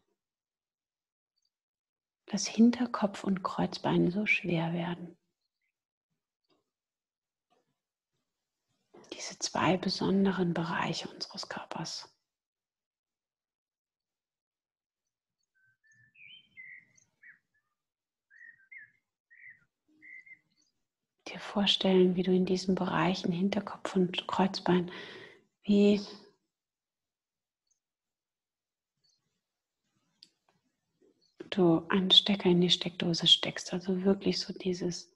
lass Hinterkopf und Kreuzbein so schwer werden. Diese zwei besonderen Bereiche unseres Körpers. Dir vorstellen, wie du in diesen Bereichen Hinterkopf und Kreuzbein wie du einen Stecker in die Steckdose steckst. Also wirklich so dieses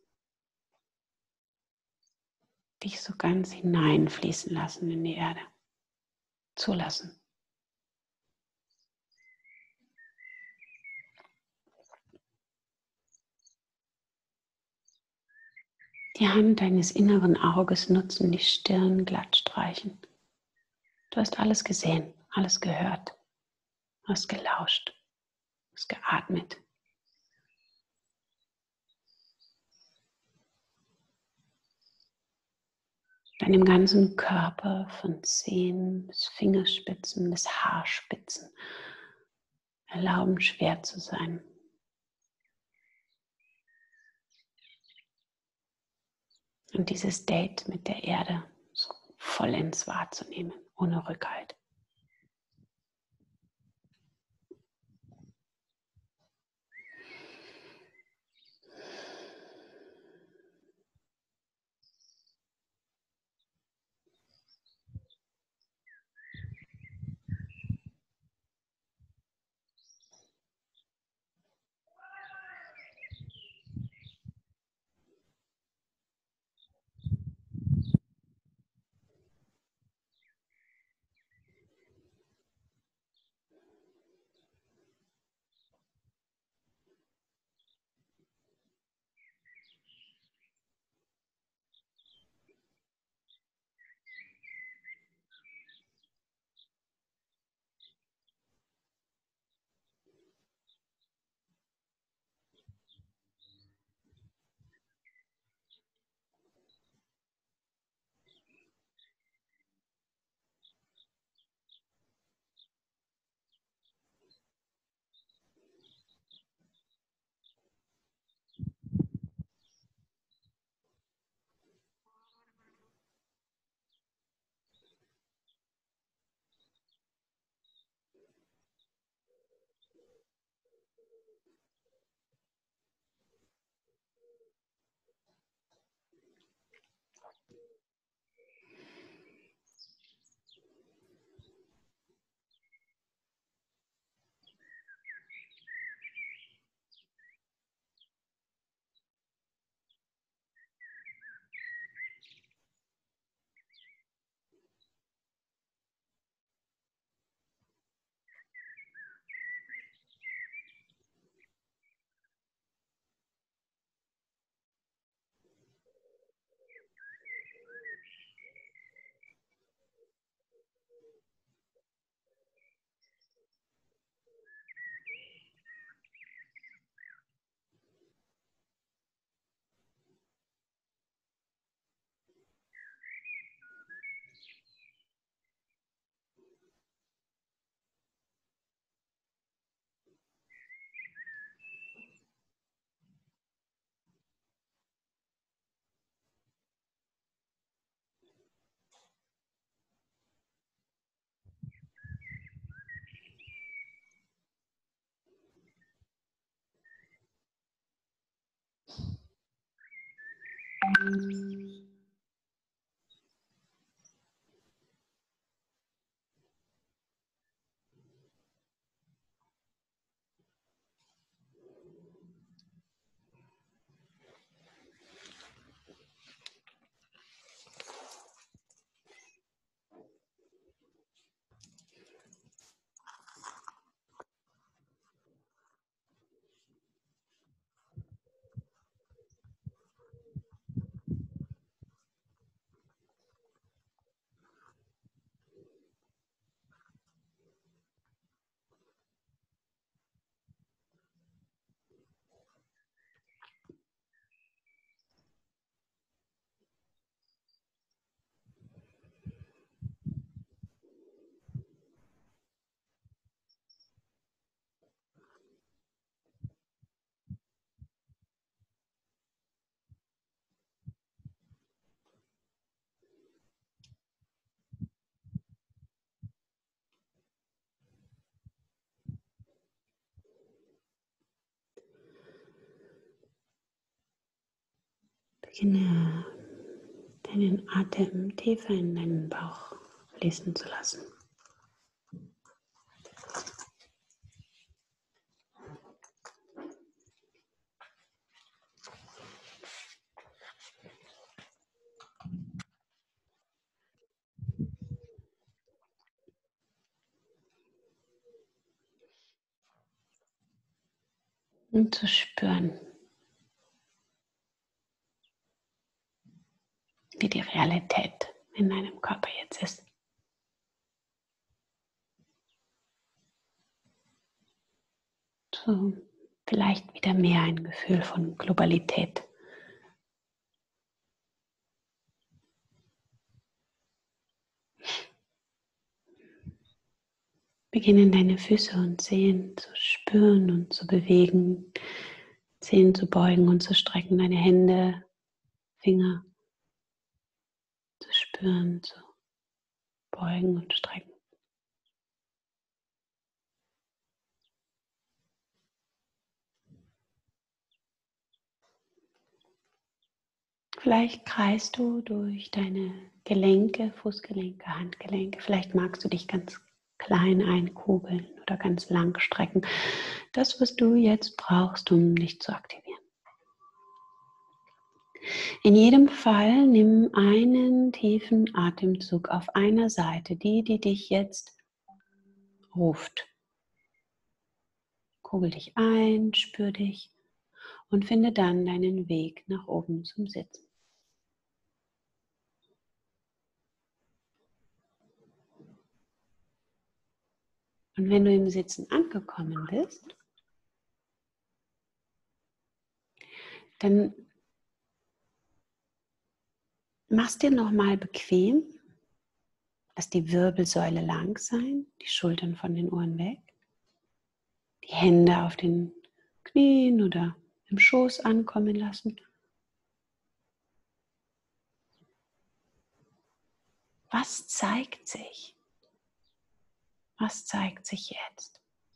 dich so ganz hineinfließen lassen in die Erde. Zulassen. Die Hand deines inneren Auges nutzen, die Stirn glatt streichen. Du hast alles gesehen, alles gehört, hast gelauscht, hast geatmet. Deinem ganzen Körper von Zehen bis Fingerspitzen bis Haarspitzen erlauben, schwer zu sein. Und dieses Date mit der Erde so vollends wahrzunehmen, ohne Rückhalt. Beginne deinen Atem tiefer in deinen Bauch fließen zu lassen. Und zu spüren, Realität in deinem Körper jetzt ist. So, vielleicht wieder mehr ein Gefühl von Globalität. Beginnen deine Füße und Zehen zu spüren und zu bewegen, Zehen zu beugen und zu strecken, deine Hände, Finger zu spüren, zu beugen und strecken. Vielleicht kreist du durch deine Gelenke, Fußgelenke, Handgelenke. Vielleicht magst du dich ganz klein einkugeln oder ganz lang strecken. Das, was du jetzt brauchst, um dich zu aktivieren. In jedem Fall nimm einen tiefen Atemzug auf einer Seite, die, die dich jetzt ruft. Kugel dich ein, spür dich und finde dann deinen Weg nach oben zum Sitzen. Und wenn du im Sitzen angekommen bist, dann mach's dir nochmal bequem. Lass die Wirbelsäule lang sein, die Schultern von den Ohren weg, die Hände auf den Knien oder im Schoß ankommen lassen. Was zeigt sich? Was zeigt sich jetzt?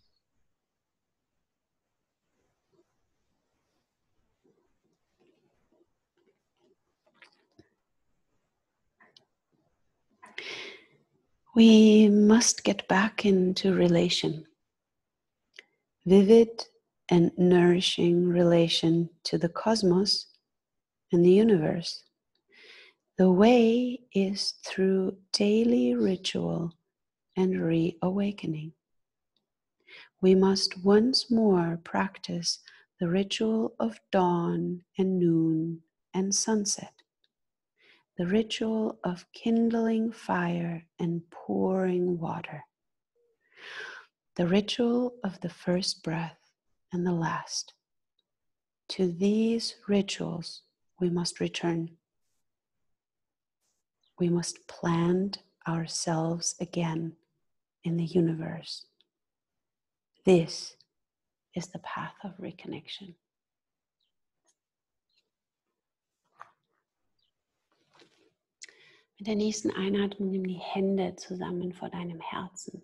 We must get back into relation. Vivid and nourishing relation to the cosmos and the universe. The way is through daily ritual and reawakening. We must once more practice the ritual of dawn and noon and sunset, the ritual of kindling fire and pouring water, the ritual of the first breath and the last. To these rituals we must return. We must plant ourselves again in the universe. This is the path of reconnection. Mit der nächsten Einatmung nimm die Hände zusammen vor deinem Herzen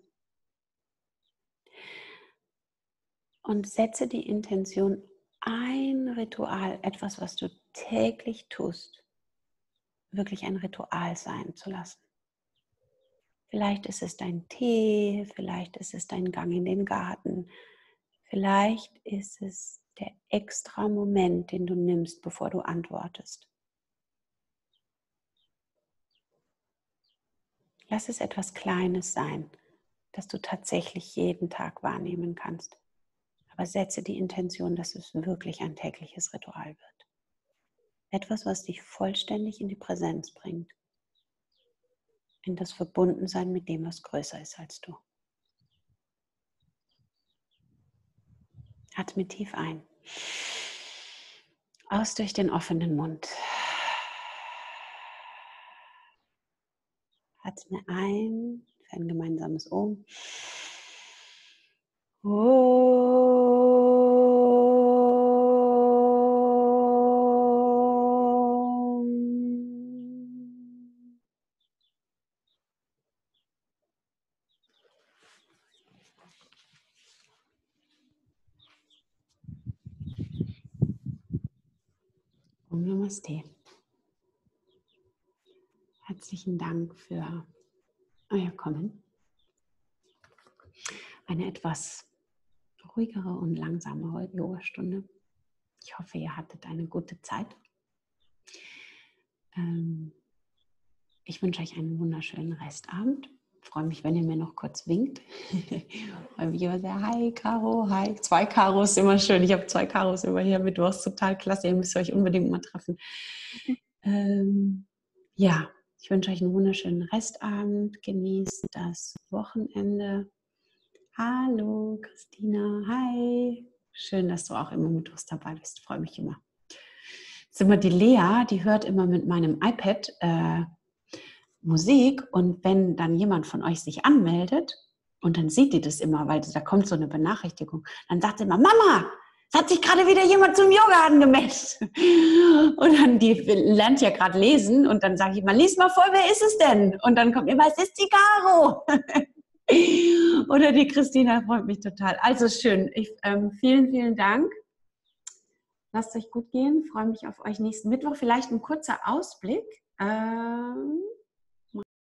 und setze die Intention, ein Ritual, etwas, was du täglich tust, wirklich ein Ritual sein zu lassen. Vielleicht ist es dein Tee, vielleicht ist es dein Gang in den Garten, vielleicht ist es der extra Moment, den du nimmst, bevor du antwortest. Lass es etwas Kleines sein, das du tatsächlich jeden Tag wahrnehmen kannst. Aber setze die Intention, dass es wirklich ein tägliches Ritual wird. Etwas, was dich vollständig in die Präsenz bringt. In das Verbundensein mit dem, was größer ist als du. Atme tief ein. Aus durch den offenen Mund. Atme ein für ein gemeinsames Om. Om Namaste. Herzlichen Dank für euer Kommen. Eine etwas ruhigere und langsamere Yoga-Stunde. Ich hoffe, ihr hattet eine gute Zeit. Ähm, ich wünsche euch einen wunderschönen Restabend. Ich freue mich, wenn ihr mir noch kurz winkt. Ich freue mich immer sehr. Hi, Caro, hi. Zwei Karos, immer schön. Ich habe zwei Karos immer hier mit. Du hast total klasse. Ihr müsst euch unbedingt mal treffen. Ähm, Ja, ich wünsche euch einen wunderschönen Restabend. Genießt das Wochenende. Hallo, Christina. Hi. Schön, dass du auch immer mittwochs dabei bist. Freue mich immer. Jetzt immer die Lea, die hört immer mit meinem iPad äh, Musik, und wenn dann jemand von euch sich anmeldet und dann sieht die das immer, weil da kommt so eine Benachrichtigung, dann sagt sie immer, Mama, es hat sich gerade wieder jemand zum Yoga angemeldet. Und dann, die lernt ja gerade lesen, und dann sage ich mal, lies mal vor, wer ist es denn? Und dann kommt immer, es ist die Caro. Oder die Christina, freut mich total. Also schön, ich, ähm, vielen, vielen Dank. Lasst euch gut gehen, freue mich auf euch nächsten Mittwoch. Vielleicht ein kurzer Ausblick. Ähm